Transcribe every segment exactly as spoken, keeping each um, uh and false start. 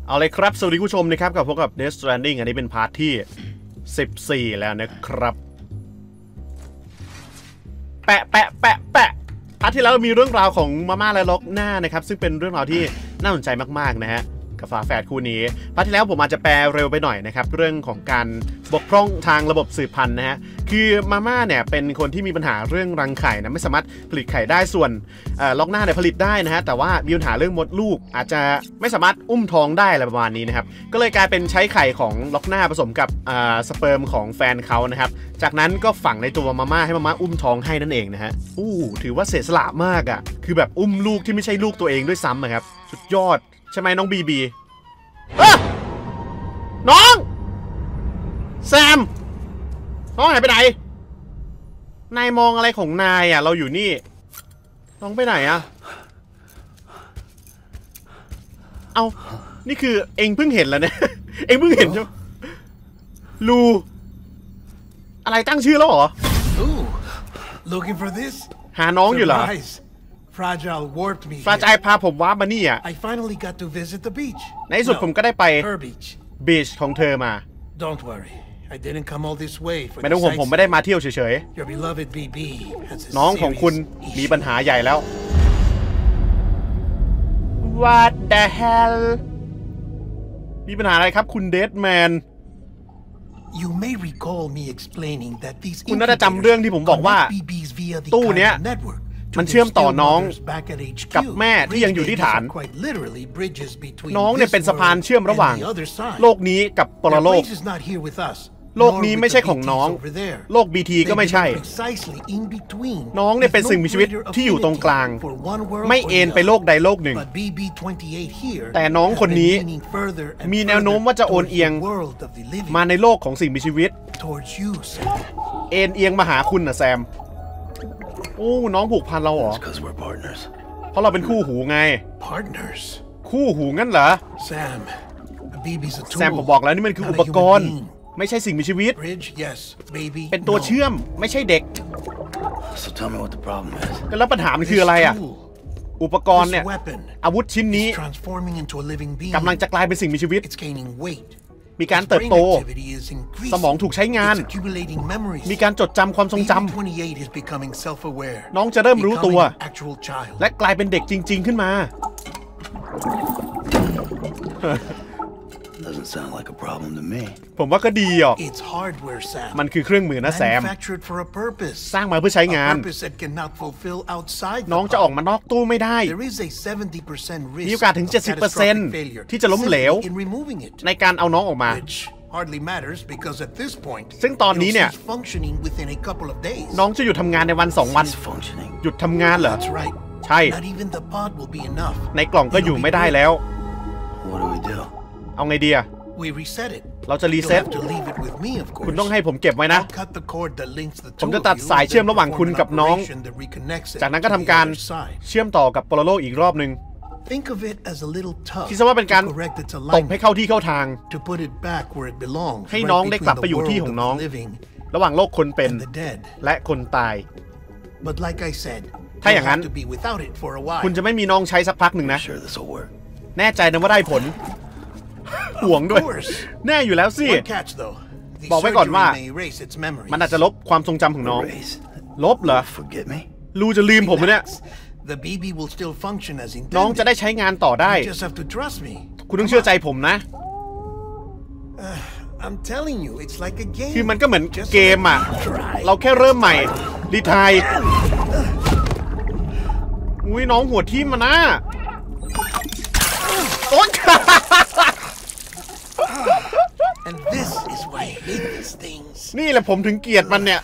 เอาเลยครับสวัสดีผู้ชมนะครับกับพบกับ Death Stranding อันนี้เป็นพาร์ทที่สิบสี่แล้วนะครับแปะแปะแปะแปะพาร์ทที่แล้วมีเรื่องราวของมาม่าและล็อกหน้านะครับซึ่งเป็นเรื่องราวที่น่าสนใจมากๆนะฮะกับฝาแฝดคู่นี้พาร์ทที่แล้วผมอาจจะแปลเร็วไปหน่อยนะครับเรื่องของการบกพร่องทางระบบสืบพันธุ์นะฮะคือมาม่าเนี่ยเป็นคนที่มีปัญหาเรื่องรังไข่นะไม่สามารถผลิตไข่ได้ส่วนล็อกหน้าเนี่ยผลิตได้นะฮะแต่ว่ามีปัญหาเรื่องมดลูกอาจจะไม่สามารถอุ้มท้องได้อะไรประมาณนี้นะครับก็เลยกลายเป็นใช้ไข่ของล็อกหน้าผสมกับสเปิร์มของแฟนเขานะครับจากนั้นก็ฝังในตัวมาม่าให้มาม่าอุ้มท้องให้นั่นเองนะฮะอู้ถือว่าเสียสละมากอ่ะคือแบบอุ้มลูกที่ไม่ใช่ลูกตัวเองด้วยซ้ำครับสุดยอดใช่ไหมน้องบีบีน้องแซมน้องหายไปไหนนายมองอะไรของนายอ่ะเราอยู่นี่น้องไปไหนอ่ะเอานี่คือเองเพิ่งเห็นแล้วเนี่ยเองเพิ่งเห็นใช่ไหมลูอะไรตั้งชื่อแล้วเหรอ Looking for this หาน้องอยู่เหรอ Fragile warped me ฟราจายพาผมว้ามานี่อ่ะ I finally got to visit the beach ในที่สุดผมก็ได้ไป her beach บีชของเธอมา Don't worry I didn't come all this way for ไม่ต้องห่วงผมไม่ได้มาเที่ยวเฉย Your beloved บี บีๆน้องของคุณมีปัญหาใหญ่แล้ว What the hell มีปัญหาอะไรครับคุณเดดแมน You may recall me explaining that these คุณน่าจะจำเรื่องที่ผมบอกว่าตู้เนี้ยมันเชื่อมต่อน้องกับแม่ที่ยังอยู่ที่ฐานน้องเนี่ยเป็นสะพานเชื่อมระหว่างโลกนี้กับปรโลกโลกนี้ไม่ใช่ของน้องโลก บี ที ก็ไม่ใช่น้องเนี่ยเป็นสิ่งมีชีวิตที่อยู่ตรงกลางไม่เอ็นไปโลกใดโลกหนึ่งแต่น้องคนนี้มีแนวโน้มว่าจะโอนเอียงมาในโลกของสิ่งมีชีวิตเอ็นเอียงมาหาคุณนะแซมโอ้น้องผูกพันเราเหรอเพราะเราเป็นคู่หูไงคู่หูงั้นเหรอแซมผมบอกแล้วนี่มันคืออุปกรณ์ไม่ใช่สิ่งมีชีวิตเป็นตัวเชื่อมไม่ใช่เด็กก็แล้วปัญหามันคืออะไรอ่ะอุปกรณ์เนี่ยอาวุธชิ้นนี้กำลังจะกลายเป็นสิ่งมีชีวิตมีการเติบโตสมองถูกใช้งานมีการจดจำความทรงจำน้องจะเริ่มรู้ตัวและกลายเป็นเด็กจริงๆขึ้นมาผมว่าก็ดีอ่ะมันคือเครื่องมือนะแซมสร้างมาเพื่อใช้งานน้องจะออกมานอกตู้ไม่ได้มีโอกาสถึง เจ็ดสิบเปอร์เซ็นต์ ที่จะล้มเหลวในการเอาน้องออกมาซึ่งตอนนี้เนี่ยน้องจะหยุดทำงานในวันสองวันหยุดทำงานเหรอใช่ในกล่องก็อยู่ไม่ได้แล้วเอาไงดีอะเราจะรีเซ็ตคุณต้องให้ผมเก็บไว้นะผมจะตัดสายเชื่อมระหว่างคุณกับน้องจากนั้นก็ทำการเชื่อมต่อกับปรโลกอีกรอบนึงคิดซะว่าเป็นการตบให้เข้าที่เข้าทางให้น้องได้กลับไปอยู่ที่ของน้องระหว่างโลกคนเป็นและคนตายถ้าอย่างนั้นคุณจะไม่มีน้องใช้สักพักหนึ่งนะแน่ใจนะว่าได้ผลห่วงด้วยแน่อยู่แล้วสิบอกไว้ก่อนว่ามันอาจจะลบความทรงจำของน้องลบเหรอลูจะลืมผมเนี่ยน้องจะได้ใช้งานต่อได้คุณต้องเชื่อใจผมนะคือมันก็เหมือนเกมอ่ะเราแค่เริ่มใหม่รีไทร์อุ้ยน้องหัวทิ่มมานะโอ๊ยนี่แหละผมถึงเกลียดมันเนี่ย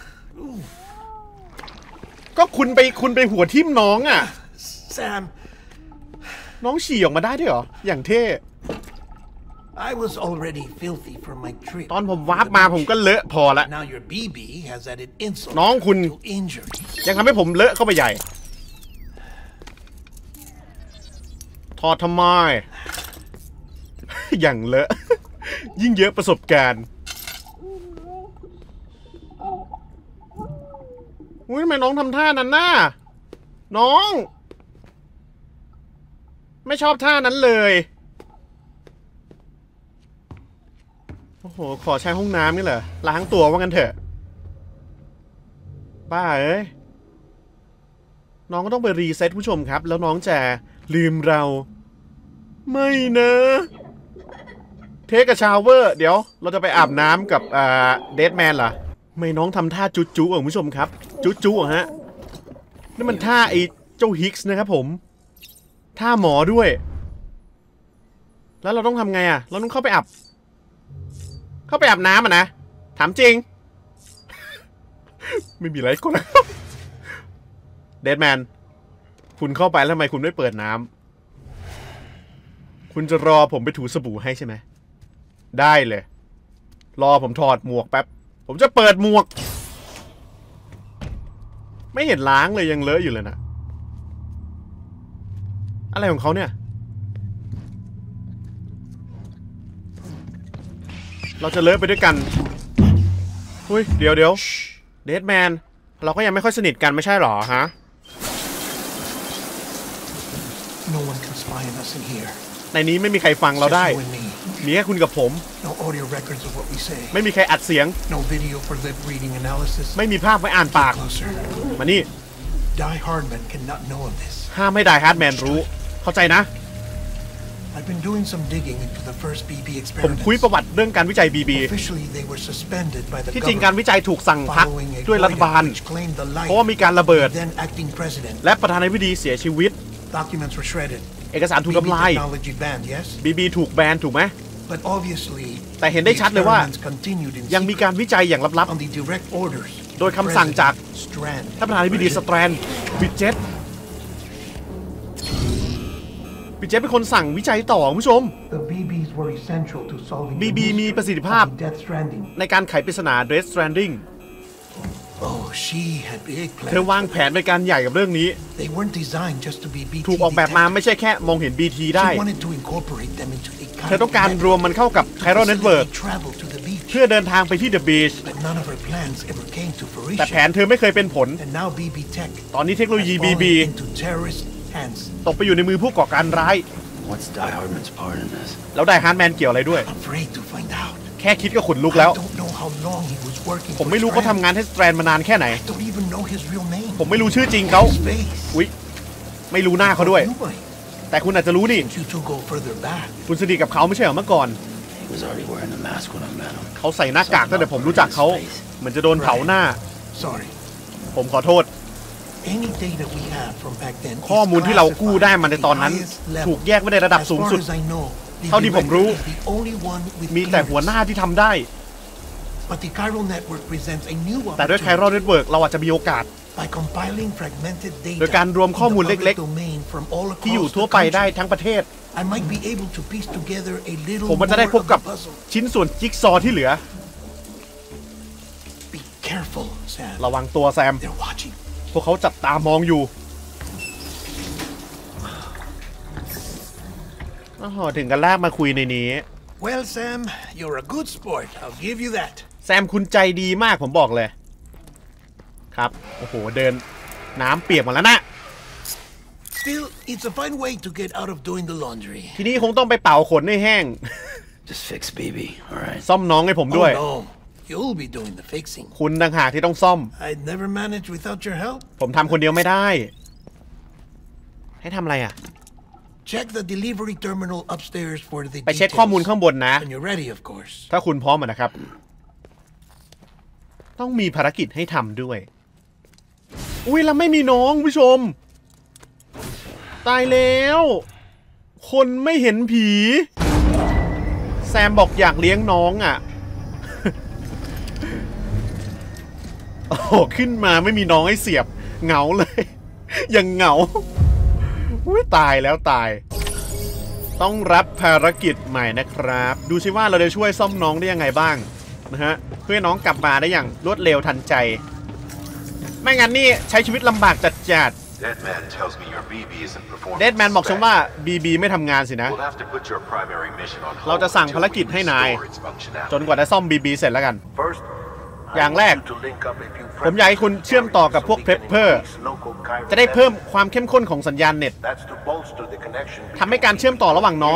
ก็คุณไปคุณไปหัวทิ่มน้องอ่ะน้องฉี่ออกมาได้ด้วยเหรออย่างเท่ตอนผมวาร์ปมาผมก็เลอะพอละน้องคุณยังทำให้ผมเลอะเข้าไปใหญ่ถอดทำไมอย่างเลอะยิ่งเยอะประสบการณ์อุ้ยทำไมน้องทำท่านั้นน่ะน้องไม่ชอบท่านั้นเลยโอ้โหขอใช้ห้องน้ำนี่เหรอล้างตัวว่างั้นเถอะบ้าเอ้ยน้องก็ต้องไปรีเซ็ตผู้ชมครับแล้วน้องจะลืมเราไม่นะเทคกับชาวเวอร์เดี๋ยวเราจะไปอาบน้ำกับอ่าเดดแมนเหรอไม่น้องทำท่าจุ๊จุ๊อ่ะผู้ชมครับจุ๊จุ๊อ่ะฮะนี่มันท่าไอ้เจ้าฮิกส์นะครับผมท่าหมอด้วยแล้วเราต้องทำไงอ่ะเราต้องเข้าไปอาบเข้าไปอาบน้ำอ่ะนะถามจริง ไม่มีอะไรก็แล้วเดดแมนคุณเข้าไปแล้วทำไมคุณไม่เปิดน้ำคุณจะรอผมไปถูสบู่ให้ใช่ไหมได้เลยรอผมถอดหมวกแป๊บผมจะเปิดหมวกไม่เห็นล้างเลยยังเลอะอยู่เลยนะอะไรของเขาเนี่ยเราจะเลอะไปด้วยกันอุ้ยเดี๋ยวเดี๋ยวเดดแมนเราก็ยังไม่ค่อยสนิทกันไม่ใช่หรอฮะ No one can spy on us in here. ในนี้ไม่มีใครฟังเราได้มีแค่คุณกับผม No audio records of what we say. ไม่มีใครอัดเสียง No video for lip reading analysis. ไม่มีภาพไว้อ่านปาก Closer. มานี่ Die Hardman cannot know of this. ห้ามให้ไดฮาร์ดแมนรู้เข้าใจนะ I've been doing some digging into the first บี บีผมคุย experiments. ประวัติเรื่องการวิจัย บี บี Officially, they were suspended by the ที่จริงการ government วิจัยถูกสั่งพัก following a ด้วยรัฐบาล void which claimed the เพราะว่า life มีการระเบิด of then acting president. และประธานาธิบดีเสียชีวิต Documents were shredded. เอกสารถูกบี บีทำลาย technology banned, yes? บี บี ถูกแบนถูกไหม But obviously, แต่เห็นได้ชัดเลยว่า the experiments continued in ยังมี secret การวิจัยอย่างลับ on the direct orders โดยคำสั่งจาก Strand. ๆท่านประธานาธิบดีสแตรนบิดเจ็ตบิดเจ็ตเป็นคนสั่งวิจัยต่อคุณผู้ชม The บี บีs were essential to solving บี the บี มี mystery ประสิทธิภาพ of Death Stranding. ในการไขปริศนา Death Stranding Oh, she had big เธอ plans. วางแผนเป็นการใหญ่กับเรื่องนี้ They weren't designed just to be บี ทีถูกออกแบบมาไม่ใช่แค่มองเห็น บี ที ได้ She wanted to incorporate them into a เธอต้องการรวมมันเข้ากับ Chiral Network travel to the beach. เพื่อเดินทางไปที่ The Beach But none of her plans ever came to แต่แผ fruition. นเธอไม่เคยเป็นผล And now บี บี Tech ตอนนี้เทคโนโลยี has บี บี fallen into terrorist hands. ตกไปอยู่ในมือผู้ก่อการร้าย What's Die Hardman's part in this? แล้วไดฮาร์ดแมนเกี่ยวอะไรด้วย I'm afraid to find out. แค่คิดก็ขนลุกแล้ว I don't know how long he was working ผม for ไม่รู้เขา Strand. ทำงานให้สแตรนมานานแค่ไหน I don't even know his real name. ผมไม่รู้ชื่อจริงเขา His face. อุ๊ยไม่รู้หน้าเขาด้วย You might. แต่คุณอาจจะรู้นี่ You two go further back. คุณสนิทกับเขาไม่ใช่เหรอเมื่อก่อน He was already wearing the mask when I met him. เขาใส่หน้ากากตั้งแต่ผมรู้จักเขาเหมือนจะโดนเผาหน้า Sorry. ผมขอโทษ Any data we have from back then ข้อมูลที่เรากู้ได้มาในตอนนั้น is classified ถูกแยกไว้ในระดับ as สูง far สุด as I know, the เท่าที่ผมรู้ director is the only one with มีแต่หัวหน้า clearance. ที่ทำได้ But the Chiral Network presents a new แต่ด้วย opportunity Chiral Network เราอาจจะมีโอกาส by compiling fragmented data โดยการรวมข้อมูล in the public เล็ก domain from all ที่อยู่ across ทั่ว the ไปได้ country. ทั้งประเทศ I might be able to piece together a little ผมมันจะ more ได้พบ of กับ the puzzle. ชิ้นส่วนจิ๊กซอว์ที่เหลือ Be careful, Sam. ระวังตัวแซม They're watching. พวกเขาจับตามองอยู่อ๋อถึงกันลากมาคุยในนี้ Well, Sam, you're a good sport. I'll give you that. แซมคุณใจดีมากผมบอกเลย ครับ โอ้โห เดินน้ำเปียกหมดแล้วนะ Still, it's a fine way to get out of doing the laundry. ทีนี้คงต้องไปเป่าขนให้แห้ง Just fix B B, alright? ซ่อมน้องให้ผมด้วย Oh, no. You'll be doing the fixing. คุณต่างหากที่ต้องซ่อม I'd never manage without your help. ผมทำคนเดียวไม่ได้ ให้ทำอะไรอ่ะ Check the delivery terminal upstairs for the ไปเช็คข้อมูลข้างบนนะ When you're ready, of course. ถ้าคุณพร้อมอะนะครับ ต้องมีภารกิจให้ทำด้วย อุ้ยแล้วไม่มีน้องผู้ชม ตายแล้ว คนไม่เห็นผี แซมบอกอยากเลี้ยงน้องอ่ะ โอ้โหขึ้นมาไม่มีน้องให้เสียบเหงาเลย ยังเหงาอุ้ยตายแล้วตาย ต้องรับภารกิจใหม่นะครับ ดูซิว่าเราจะช่วยซ่อมน้องได้ยังไงบ้างนะฮะเพื่อน้องกลับมาได้อย่างรวดเร็วทันใจ ไม่งั้นนี่ใช้ชีวิตลำบากจัดจัด Deadman tells me your บี บี isn't performing. เดดแมนบอกฉันว่า บี บี ไม่ทำงานสินะ We'll have to put your primary mission on hold เราจะสั่งภารกิจให้นาย until we restore its functionality. จนกว่าจะซ่อม บี บี เสร็จแล้วกัน First, อย่างแรก I want you to link up a few ผมอยากให้คุณเชื่อมต่อกับพวกเพปเพอร์ local Chiral จะได้เพิ่มความเข้มข้นของสัญญาณเน็ต That's to bolster the connection ทำให้การเชื่อมต่อระหว่างน้อง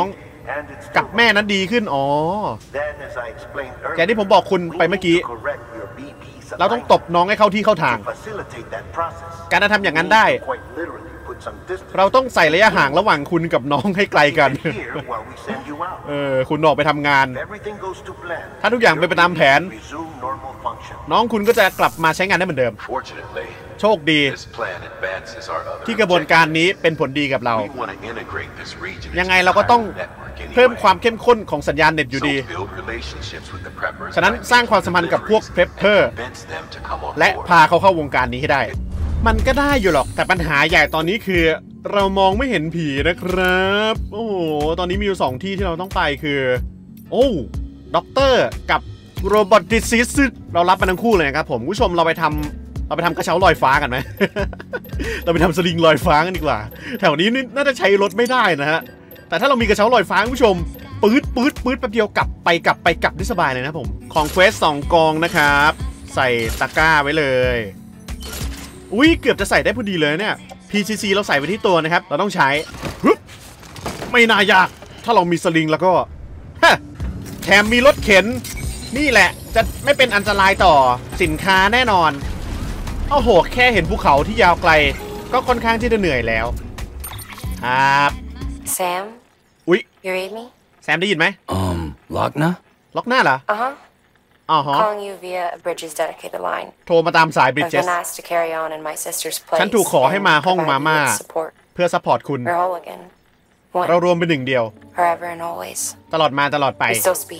กับแม่นั้นดีขึ้นอ๋ออย่างที่ผมบอกคุณไปเมื่อกี้เราต้องตบน้องให้เข้าที่เข้าทางการทำอย่างนั้นได้เราต้องใส่ระยะห่างระหว่างคุณกับน้องให้ไกลกันเออคุณออกไปทำงานถ้าทุกอย่างเป็นไปตามแผนน้องคุณก็จะกลับมาใช้งานได้เหมือนเดิมโชคดีที่กระบวนการนี้เป็นผลดีกับเรายังไงเราก็ต้องเพิ่มความเข้มข้นของสัญญาณเน็ตอยู่ดีฉะนั้นสร้างความสัมพันธ์กับพวกเพรปเพอร์และพาเขาเข้าวงการนี้ให้ได้มันก็ได้อยู่หรอกแต่ปัญหาใหญ่ตอนนี้คือเรามองไม่เห็นผีนะครับโอ้โหตอนนี้มีอยู่สองที่ที่เราต้องไปคือโอ้ด็อกเตอร์กับโรบอทดิซิสเรารับมาทั้งคู่เลยนะครับผมผู้ชมเราไปทำเราไปทำกระเช้าลอยฟ้ากันไหม เราไปทำสลิงลอยฟ้ากันดีกว่าแถวนี้น่าจะใช้รถไม่ได้นะฮะแต่ถ้าเรามีกระเช้าลอยฟ้าผู้ชมปื๊ดปื๊ดปื๊ดแป๊บเดียวกลับไปกลับไปกลับได้สบายเลยนะผมของเควสสองกองนะครับใส่ตะกร้าไว้เลยอุ้ยเกือบจะใส่ได้พอดีเลยเนี่ย พี ซี ซี เราใส่ไว้ที่ตัวนะครับเราต้องใช้ไม่น่ายากถ้าเรามีสลิงแล้วก็ฮะแถมมีรถเข็นนี่แหละจะไม่เป็นอันตรายต่อสินค้าแน่นอนโอ้โหแค่เห็นภูเขาที่ยาวไกลก็ค่อนข้างที่จะเหนื่อยแล้วครับแซมอุ๊ย you read me แซมได้ยินไหมอืมล็อกนะล็อกหน้าเหรออ่าฮะอ๋อฮะ calling you via a Bridges dedicated line โทรมาตามสาย Bridges ฉันถูกขอให้มาห้องมาม่าเพื่อซัพพอร์ตคุณเรารวมเป็นหนึ่งเดียวตลอดมาตลอดไป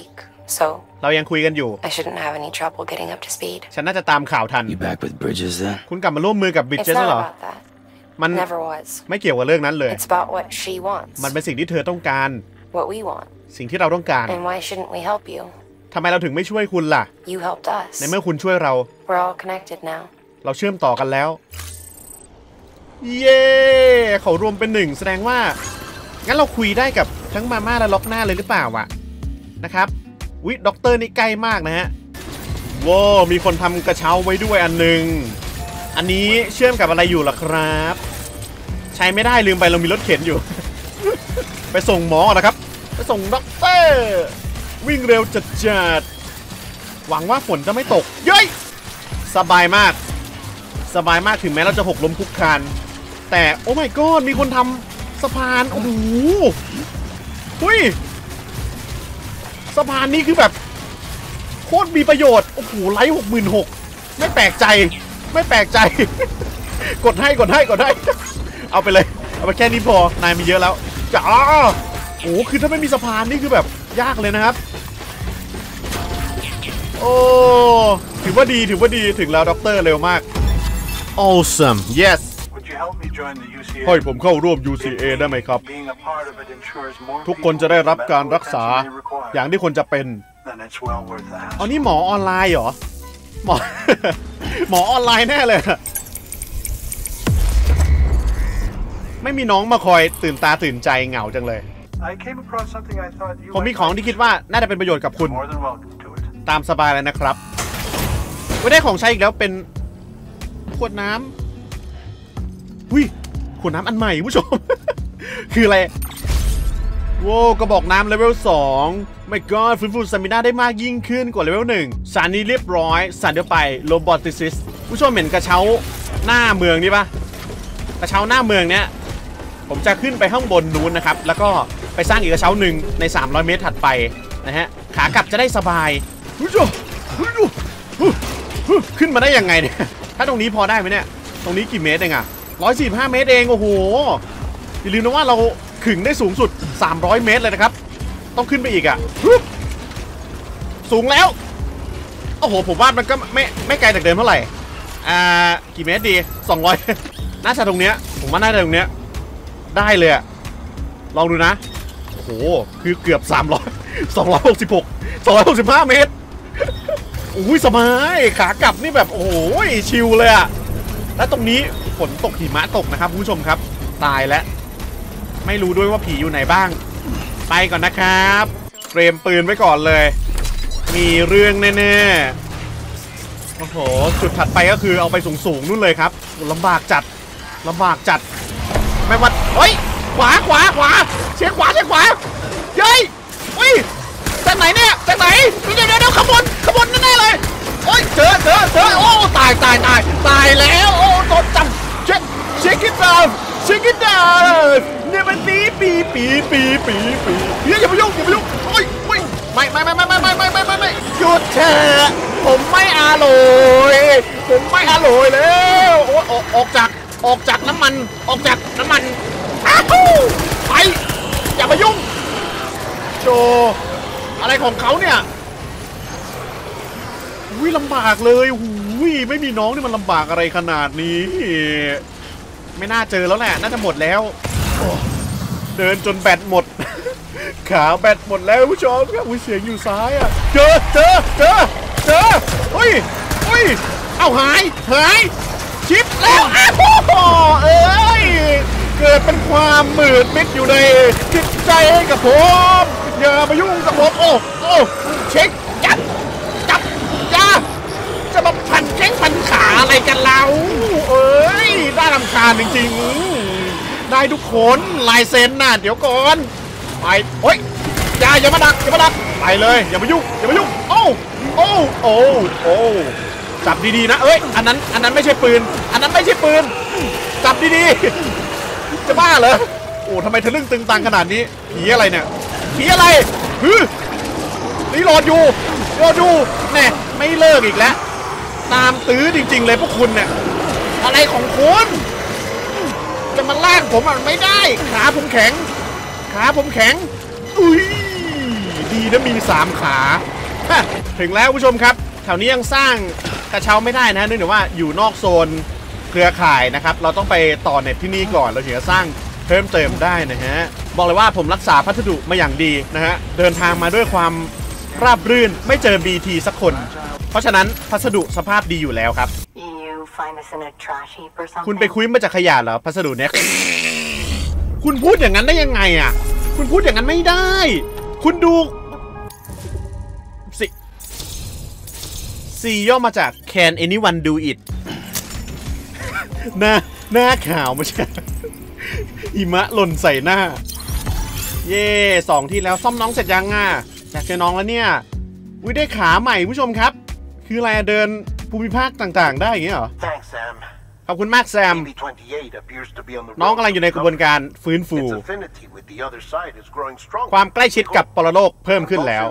So, เรายังคุยกันอยู่ I shouldn't have any trouble getting up to speed. ฉันน่าจะตามข่าวทัน You back with Bridges then? คุณกลับมาร่วมมือกับ Bridges แล้วเหรอมัน Never was. ไม่เกี่ยวกับเรื่องนั้นเลย It's about what she wants. มันเป็นสิ่งที่เธอต้องการ What we want. สิ่งที่เราต้องการ And why shouldn't we help you? ทำไมเราถึงไม่ช่วยคุณล่ะ You helped us. ในเมื่อคุณช่วยเรา We're all connected now. เราเชื่อมต่อกันแล้วเย้เขารวมเป็นหนึ่งแสดงว่างั้นเราคุยได้กับทั้งมาม่าและล็อกหน้าเลยหรือเปล่าวะนะครับวิด็อกเตอร์นี่ใกล้มากนะฮะว้าวมีคนทำกระเช้าไว้ด้วยอันหนึ่งอันนี้เชื่อมกับอะไรอยู่ล่ะครับใช้ไม่ได้ลืมไปเรามีรถเข็นอยู่ ไปส่งหมอนะครับไปส่งด็อกเตอร์วิ่งเร็วจัดจัดหวังว่าฝนจะไม่ตกเย้ยสบายมากสบายมากถึงแม้เราจะหกล้มคุกคานแต่โอ้ my god มีคนทำสะพานโอ้โหหุ้ยสะพานนี้คือแบบโคตรมีประโยชน์โอ้โหไลค์หกหมื่นหกไม่แปลกใจไม่แปลกใจ กดให้กดให้กดให้เอาไปเลยเอาไปแค่นี้พอนายมีเยอะแล้วจ้าโอ้คือถ้าไม่มีสะพานนี่คือแบบยากเลยนะครับโอ้ถือว่าดีถือว่าดีถึงแล้วด็อกเตอร์เร็วมาก awesome yes ให้ผมเข้าร่วม ยู ซี เอ ได้ไหมครับทุกคนจะได้รับการรักษาอย่างที่คนจะเป็นอ๋อนี่หมอออนไลน์เหรอหมอ หมอออนไลน์แน่เลยไม่มีน้องมาคอยตื่นตาตื่นใจเหงาจังเลยผมมีของที่คิดว่าน่าจะเป็นประโยชน์กับคุณตามสบายเลยนะครับไม่ได้ของใช้อีกแล้วเป็นขวดน้ำหุ้ยขวดน้ำอันใหม่ผู้ชม คืออะไรโว้กระบอกน้ำเลเวลสองไม่ก็ฟื้นฟูสตามิน่าได้มากยิ่งขึ้นกว่าเลเวลหนึ่งสารนี้เรียบร้อยสารเดียวไปโรบอติซิสผู้ชมเห็นกระเช้าหน้าเมืองนี่ปะกระเช้าหน้าเมืองเนี้ยผมจะขึ้นไปข้างบนนู้นนะครับแล้วก็ไปสร้างอีกกระเช้าหนึ่งในสามร้อยเมตรถัดไปนะฮะขากลับจะได้สบายผู้ชมขึ้นมาได้ยังไงเนี่ยถ้าตรงนี้พอได้ไหมเนี่ยตรงนี้กี่เมตรเองอะร้อยสี่สิบห้าเมตรเองโอ้โหอย่าลืมนะว่าเราขึงได้สูงสุดสามร้อยเมตรเลยนะครับต้องขึ้นไปอีกอะสูงแล้วโอ้โหผมว่ามันก็ไม่ไม่ไกลจากเดิมเท่าไหร่อ่ากี่เมตรดีสองร้อยน่าจะตรงเนี้ยผมว่าน่าจะตรงเนี้ยได้เลยอะลองดูนะโอ้โหคือเกือบสามร้อย สองร้อยหกสิบหก สองร้อยหกสิบห้าเมตรโอ้ยสบายขากลับนี่แบบโอ้โหชิลเลยอะและตรงนี้ฝนตกหิมะตกนะครับคุณผู้ชมครับตายแล้วไม่รู้ด้วยว่าผีอยู่ไหนบ้างไปก่อนนะครับเตรียมปืนไว้ก่อนเลยมีเรื่องแน่ๆโอ้โหจุดถัดไปก็คือเอาไปสูงๆนู่นเลยครับลำบากจัดลำบากจัดไม่ว่าเฮ้ยขวาขวาขวาเชียงขวาเชียงขวาเย้ยอุ้ยจากไหนเนี่ยจากไหนเดี๋ยวเดี๋ยวเดี๋ยวขบวนขบวนแน่ๆเลยโอ้ยเจอเจอเจอโอ้ตายตายตายตายแล้วโอ้โดนจับเช็คเช็คกินดาวเช็คกินดาวเนี่ยมันปีปีปีปีปีปีอย่าอย่าไปยุ่งอย่าไปยุ่งโอ้ยโอ้ยไม่ไม่ไม่ไม่ไม่ไม่ไม่ไม่ไม่ไม่หยุดเถอะผมไม่อร่อยผมไม่อร่อยแล้วโอ้ออกออกจากออกจากน้ำมันออกจากน้ำมันอ้าวไปอย่ามายุ่งโจอะไรของเขาเนี่ยอุ้ยลำบากเลยหูยไม่มีน้องนี่มันลำบากอะไรขนาดนี้ไม่น่าเจอแล้วแหละน่าจะหมดแล้วเดินจนแบตหมดขาแบตหมดแล้วผู้ชมครับอุ้ยเสียงอยู่ซ้ายอ่ะเจอเจอเจอเจอเฮ้ยเฮ้ยเอ้าหายหายชิปแล้วอ้าวเอ้ยเกิดเป็นความมืดมิดอยู่ในจิตใจกับผมอย่ามายุ่งกับผมโอ้โอ้เช็คจับจับจ้าจะมาพันแข้งพันขาอะไรกันเราเอ้ยได้รำคาญจริงๆได้ทุกคนลายเซ็นน่ะเดี๋ยวก่อนไปโอ้ยอย่าอย่ามาดักอย่ามาดักไปเลยอย่ามายุ่งอย่ามายุ่งโอ้โอ้โอ้โอ้จับดีๆนะเอ้ยอันนั้นอันนั้นไม่ใช่ปืนอันนั้นไม่ใช่ปืนจับดีๆจะบ้าเหรอโอ้ทำไมทะลึ่งตึงตังขนาดนี้ผีอะไรเนี่ยผีอะไรฮึนี่รออยู่รออยู่แน่ไม่เลิกอีกแล้วตามตื้อจริงๆเลยพวกคุณเนี่ยอะไรของคุณจะมาลากผมมันไม่ได้ขาผมแข็งขาผมแข็งอุ้ยดีนะมีสามขาถึงแล้วผู้ชมครับแถวนี้ยังสร้างกระเช้าไม่ได้นะเนื่องจากว่าอยู่นอกโซนเครือข่ายนะครับเราต้องไปต่อเน็ตที่นี่ก่อนเราถึงจะสร้างเพิ่มเติมได้นะฮะบอกเลยว่าผมรักษาพัสดุมาอย่างดีนะฮะเดินทางมาด้วยความราบรื่นไม่เจอ บี ที สักคนเพราะฉะนั้นพัสดุสภาพดีอยู่แล้วครับคุณไปคุยมาจากขยะเหรอพัสดุเนี้ยคุณพูดอย่างนั้นได้ยังไงอ่ะคุณพูดอย่างนั้นไม่ได้คุณดูสิซีย่อมาจาก Can anyone do it หน้าหน้าขาวไม่ใช่หิมะหล่นใส่หน้าเย่สองที่แล้วซ่อมน้องเสร็จยังอ่ะอยากเจอน้องแล้วเนี่ยวิได้ขาใหม่ผู้ชมครับคืออะไรเดินภูมิภาคต่างๆได้อย่างเงี้ยเหรอขอบคุณมากแซมน้องกำลังอยู่ในกระบวนการฟื้นฟูความใกล้ชิดกับปรโลกเพิ่มขึ้นแล้ว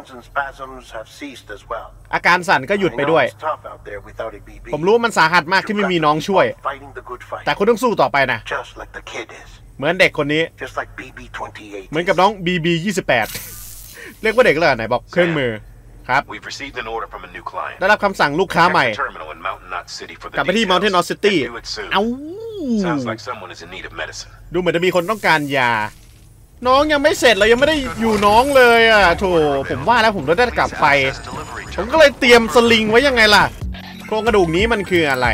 อาการสั่นก็หยุดไปด้วยผมรู้มันสาหัสมากที่ไม่มีน้องช่วยแต่คุณต้องสู้ต่อไปนะเหมือนเด็กคนนี้เหมือนกับน้อง บี บี ยี่สิบแปด เรียกว่าเด็กเลยไหนบอกเครื่องมือครับได้รับคำสั่งลูกค้าใหม่กลับไปที่ Mountain Knot City เอ้าดูเหมือนจะมีคนต้องการยาน้องยังไม่เสร็จเลยยังไม่ได้อยู่น้องเลยอ่ะโถผมว่าแล้วผมต้องได้กลับไปผมก็เลยเตรียมสลิงไว้ยังไงล่ะโครงกระดูกนี้มันคืออะไร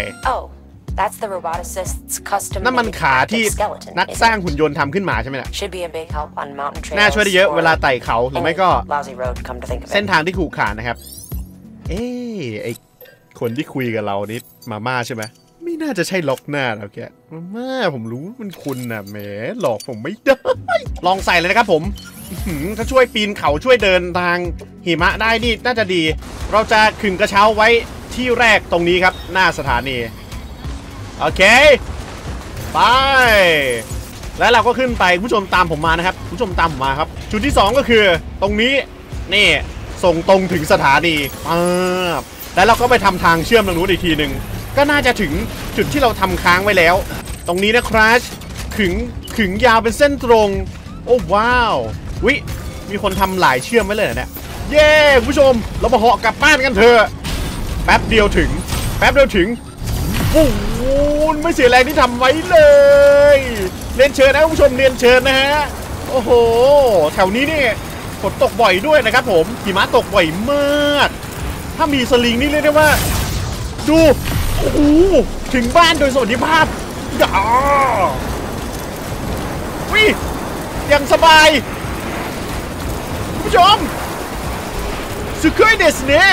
นั่นมันขาที่นักสร้างหุ่นยนต์ทำขึ้นมาใช่ไหมล่ะน่าช่วยได้เยอะเวลาไต่เขาหรือไม่ก็เส้นทางที่ขรุขระนะครับเอ๊ะไอคนที่คุยกับเรานี่มาม่าใช่ไหมไม่น่าจะใช่ล็อกหน้าแล้วแกมาม่าผมรู้มันคุณนะแหมหลอกผมไม่ได้ลองใส่เลยนะครับผมถ้าช่วยปีนเขาช่วยเดินทางหิมะได้นี่น่าจะดีเราจะขึงกระเช้าไว้ที่แรกตรงนี้ครับหน้าสถานีโอเคไปแล้วเราก็ขึ้นไปผู้ชมตามผมมานะครับผู้ชมตามผมมาครับจุดที่สองก็คือตรงนี้นี่ส่งตรงถึงสถานีปั๊บแล้วเราก็ไปทำทางเชื่อมตรงนู้นอีกทีหนึ่งก็น่าจะถึงจุดที่เราทำค้างไว้แล้วตรงนี้นะคราชขึงขึงยาวเป็นเส้นตรงโอ้ว้าววิมีคนทำหลายเชื่อมไว้เลยเนี่ยเย้ผู้ชมเรามาเหาะกลับบ้านกันเถอะแป๊บเดียวถึงแป๊บเดียวถึงโอ้โหไม่เสียแรงที่ทำไว้เลยเรียนเชิญนะผู้ชมเรียนเชิญนะฮะโอ้โหแถวนี้นี่ฝนตกบ่อยด้วยนะครับผมหิมะตกบ่อยมากถ้ามีสลิงนี่เรียกได้ว่าดูโอ้โหถึงบ้านโดยสวัสดิภาพอย่าวิยังสบายผู้ชมสุดยอดเดสเน่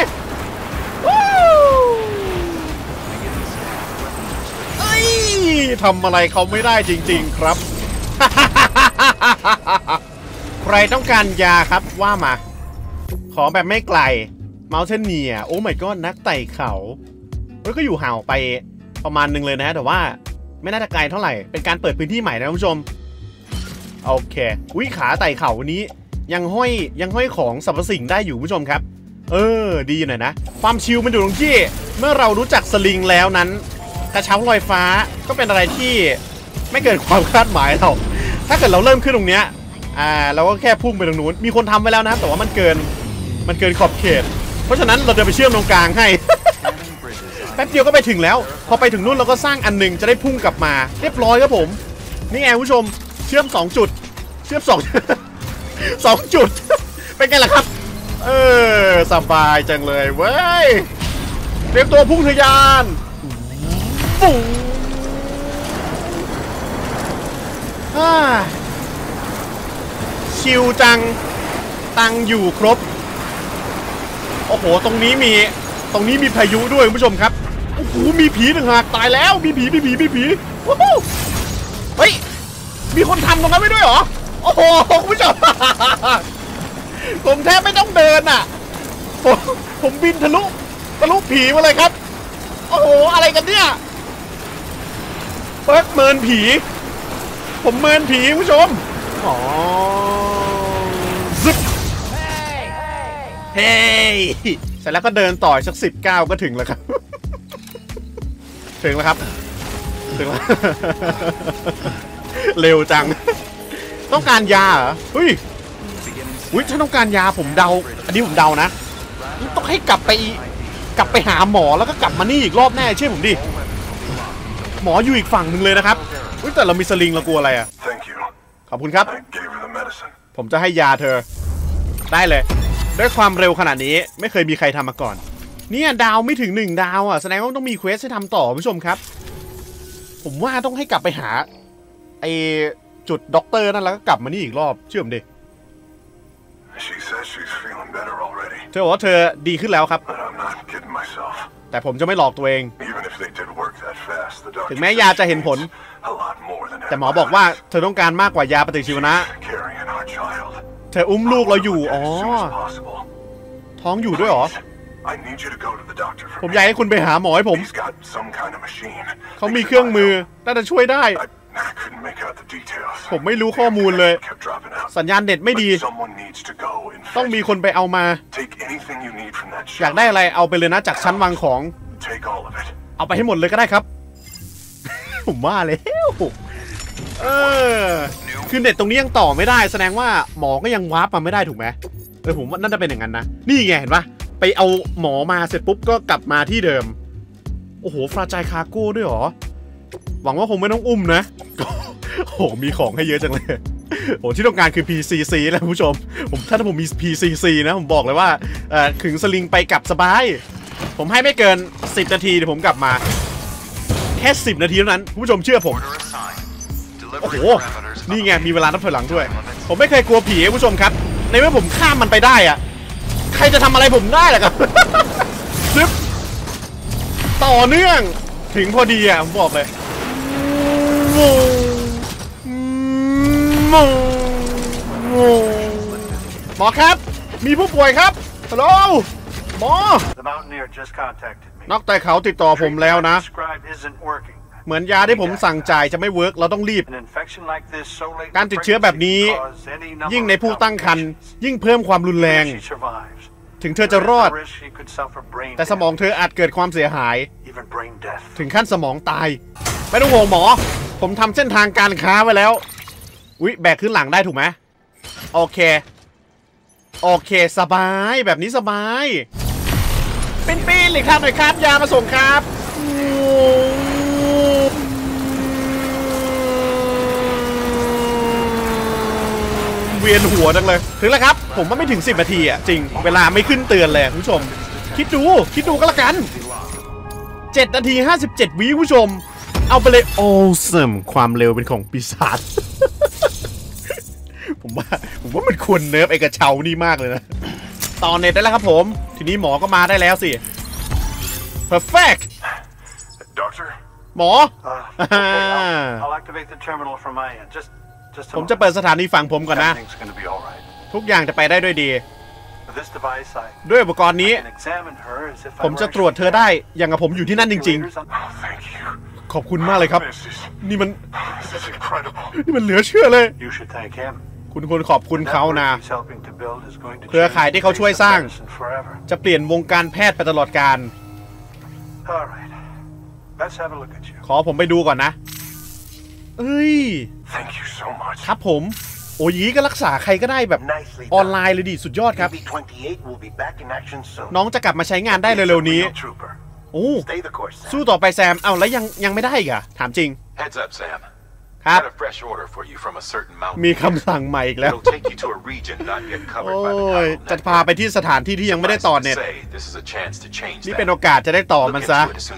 ทำอะไรเขาไม่ได้จริงๆครับใครต้องการยาครับว่ามาขอแบบไม่ไกลเมาส์เทนเนียโอ้ my god นักไต่เขาแล้วก็อยู่ห่างไปประมาณนึงเลยนะแต่ว่าไม่น่าจะไกลเท่าไหร่เป็นการเปิดพื้นที่ใหม่นะคุณผู้ชมโอเคอุ้ยขาไต่เขาวันนี้ยังห้อยยังห้อยของสรรพสิ่งได้อยู่ผู้ชมครับเออดีหน่อยนะความชิลมันอยู่ตรงที่เมื่อเรารู้จักสลิงแล้วนั้นกระเช้าลอยฟ้าก็เป็นอะไรที่ไม่เกินความคาดหมายเราถ้าเกิดเราเริ่มขึ้นตรงเนี้ยอ่าเราก็แค่พุ่งไปตรงนู้นมีคนทำไว้แล้วนะแต่ว่ามันเกินมันเกินขอบเขตเพราะฉะนั้นเราจะไปเชื่อมตรงกลางให้ แป๊บเดียวก็ไปถึงแล้วพอไปถึงนู่นเราก็สร้างอันหนึ่งจะได้พุ่งกลับมาเรียบร้อยครับผมนี่ไงผู้ชมเชื่อมสองจุดเชื่อมสอง สองจุดเป็นไงล่ะครับเออสบายจังเลยเว้ยเตรียมตัวพุ่งทะยานปุ้งฮ่าชิวจังตังอยู่ครบโอ้โหตรงนี้มีตรงนี้มีพายุด้วยคุณผู้ชมครับโอ้โหมีผีหนึ่งหากตายแล้วมีผีมีผีมีผีว้าวเฮ้ยมีคนทำตรงนั้นไว้ด้วยเหรอโอ้โหคุณผู้ชม ผมแทบไม่ต้องเดินอ่ะผมผมบินทะลุทะลุผีมาเลยครับโอ้โหอะไรกันเนี่ยเปิดเมินผีผมเมินผีคุณผู้ชมอ๋อซึบเฮ้ยเสร็จแล้วก็เดินต่อสักสิบเก้าก็ถึงแล้วครับ ถึงแล้วครับถึงแล้ว เร็วจังต้องการยาเหรอเฮ้ยอุ้ยถ้าต้องการยาผมเดาอันนี้ผมเดานะต้องให้กลับไปกลับไปหาหมอแล้วก็กลับมานี่อีกรอบแน่เชื่อผมดิหมออยู่อีกฝั่งหนึ่งเลยนะครับอุ้ยแต่เรามีสลิงเรากลัวอะไรอ่ะขอบคุณครับผมจะให้ยาเธอได้เลยด้วยความเร็วขนาดนี้ไม่เคยมีใครทำมาก่อนเนี่ยดาวไม่ถึงหนึ่งดาวอ่ะแสดงว่าต้องมีเควสให้ทำต่อผู้ชมครับผมว่าต้องให้กลับไปหาไอจุดด็อกเตอร์นั่นแล้วก็กลับมานี่อีกรอบเชื่อผมดิเธอบอกว่าเธอดีขึ้นแล้วครับแต่ผมจะไม่หลอกตัวเองถึงแม้ยาจะเห็นผลแต่หมอบอกว่าเธอต้องการมากกว่ายาปฏิชีวนะเธออุ้มลูกเราอยู่อ๋อท้องอยู่ด้วยเหรอผมอยากให้คุณไปหาหมอให้ผมเขามีเครื่องมือน่าจะช่วยได้ผมไม่รู้ข้อมูลเลยสัญญาณเน็ตไม่ดีต้องมีคนไปเอามาอยากได้อะไรเอาไปเลยนะจากชั้นวางของเอาไปให้หมดเลยก็ได้ครับ ผมว่าแล้วเออคือเน็ตตรงนี้ยังต่อไม่ได้แสดงว่าหมอก็ยังวาร์ปมาไม่ได้ถูกไหมเออผมว่าน่าจะเป็นอย่างนั้นนะนี่ไงเห็นปะไปเอาหมอมาเสร็จปุ๊บก็กลับมาที่เดิมโอ้โหฟราจายคาโก้ด้วยเหรอหวังว่าคงไม่ต้องอุ้มนะโอ้โหมีของให้เยอะจังเลยโอ้ที่ต้องการคือ พี ซี ซี แล้วผู้ชมผมถ้าถ้าผมมี พี ซี ซี นะผมบอกเลยว่าเอ่อขึงสลิงไปกลับสบายผมให้ไม่เกินสิบนาทีเดี๋ยวผมกลับมาแค่สิบนาทีเท่านั้นผู้ชมเชื่อผมโอ้โหนี่ไงมีเวลานับถอยหลังด้วยผมไม่เคยกลัวผีผู้ชมครับในเมื่อผมข้ามมันไปได้อะใครจะทำอะไรผมได้ล่ะครับ ซึบต่อเนื่องถึงพอดีอ่ะผมบอกเลยหมอครับมีผู้ป่วยครับฮัลโหลหมอนักไต่เขาติดต่อผมแล้วนะเหมือนยาที่ผมสั่งจ่ายจะไม่เวิร์กเราต้องรีบการติดเชื้อแบบนี้ยิ่งในผู้ตั้งครรภ์ยิ่งเพิ่มความรุนแรงถึงเธอจะรอดแต่สมองเธออาจเกิดความเสียหายถึงขั้นสมองตายไม่ต้องห่วงหมอผมทำเส้นทางการค้าไว้แล้วอุ๊ยแบกขึ้นหลังได้ถูกไหมโอเคโอเคสบายแบบนี้สบายเป็นปีนเลยครับหน่อยครับยามาส่งครับเวียนหัวจังเลยถึงแล้วครับผมว่าไม่ถึงสิบนาทีอ่ะจริงเวลาไม่ขึ้นเตือนเลยคุณผู้ชมคิดดูคิดดูก็แล้วกันเจ็ดนาทีห้าสิบเจ็ดวิผู้ชมเอาไปเลยโอ้ซึมความเร็วเป็นของปีศาจ ผมว่าผมว่ามันควรเนิร์ฟไอ้กระเช้านี่มากเลยนะตอนเน็ตได้แล้วครับผมทีนี้หมอก็มาได้แล้วสิ perfect หมอผมจะเปิดสถานีฝั่งผมก่อนนะ ทุกอย่างจะไปได้ด้วยดีด้วยอุปกรณ์นี้ผมจะตรวจเธอได้อย่างกับผมอยู่ที่นั่นจริงๆขอบคุณมากเลยครับนี่มันนี่มันเหลือเชื่อเลยคุณควรขอบคุณเขานะเครือข่ายที่เขาช่วยสร้างจะเปลี่ยนวงการแพทย์ไปตลอดกาลขอผมไปดูก่อนนะเอ้ยครับผมโอ้ยก็รักษาใครก็ได้แบบออนไลน์เลยดิสุดยอดครับน้องจะกลับมาใช้งานได้เร็วๆนี้โอ้สู้ต่อไปแซมเอาแล้วยังยังไม่ได้อีกอะถามจริงครับมีคำสั่งใหม่อีกแล้วโอ้ยจะพาไปที่สถานที่ที่ยังไม่ได้ต่อเน็ตนี่เป็นโอกาสจะได้ต่อมันซะ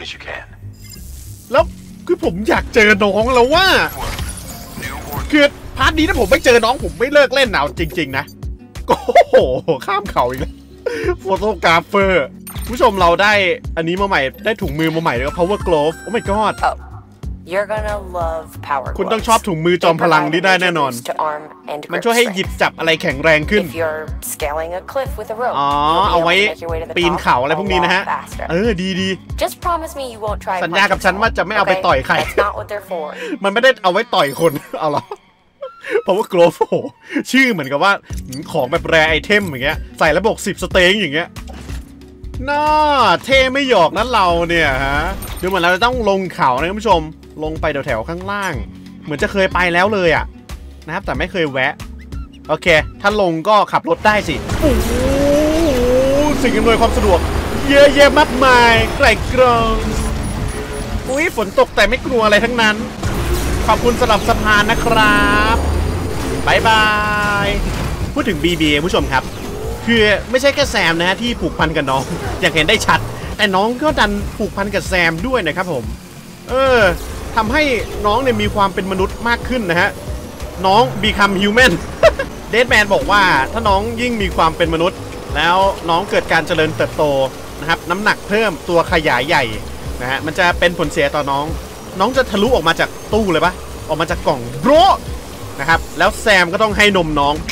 แล้วคือผมอยากเจอน้องแล้วว่าคือพาร์ทนี้ถ้าผมไม่เจอน้องผมไม่เลิกเล่นหนาวจริงๆนะโอ้โหข้ามเขาอีกแล้วโฟโตกราฟเฟอร์ผู้ชมเราได้อันนี้มาใหม่ได้ถุงมือมาใหม่แล้วก็ power glove โอ้ my god You're gonna love power gloves. คุณต้องชอบถุงมือจอมพลังนี่ได้แน่นอนมันช่วยให้หยิบจับอะไรแข็งแรงขึ้นอ๋อเอาไว้ปีนเขาอะไรพวกนี้นะฮะเออดีดีสัญญากับฉันว่าจะไม่เอาไปต่อยใครมันไม่ได้เอาไว้ต่อยคนเอาหรอเพราะว่า glove โหชื่อเหมือนกับว่าของแบบแรไอเทมอย่างเงี้ยใส่แล้วบอกสิบสเต็งอย่างเงี้ยน่าเท่ไม่หยอกนั้นเราเนี่ยฮะดูเหมือนเราจะต้องลงเขานะคุณผู้ชมลงไปแถวๆข้างล่างเหมือนจะเคยไปแล้วเลยอ่ะนะครับแต่ไม่เคยแวะโอเคถ้าลงก็ขับรถได้สิโอ้โหสิ่งอำนวยความสะดวกเยอะแยะมากมายไกลกรองอุ้ยฝนตกแต่ไม่กลัวอะไรทั้งนั้นขอบคุณสำหรับสะพานนะครับบายบายพูดถึง บี บี ผู้ชมครับคือไม่ใช่แค่แซมนะฮะที่ผูกพันกับน้องอย่างเห็นได้ชัดแต่น้องก็ดันผูกพันกับแซมด้วยนะครับผมเออทำให้น้องเนี่ยมีความเป็นมนุษย์มากขึ้นนะฮะน้อง become human เดดแมนบอกว่าถ้าน้องยิ่งมีความเป็นมนุษย์แล้วน้องเกิดการเจริญเติบโตนะครับน้ำหนักเพิ่มตัวขยายใหญ่นะฮะมันจะเป็นผลเสียต่อน้องน้องจะทะลุออกมาจากตู้เลยปะออกมาจากกล่องโบรนะครับแล้วแซมก็ต้องให้นมน้อง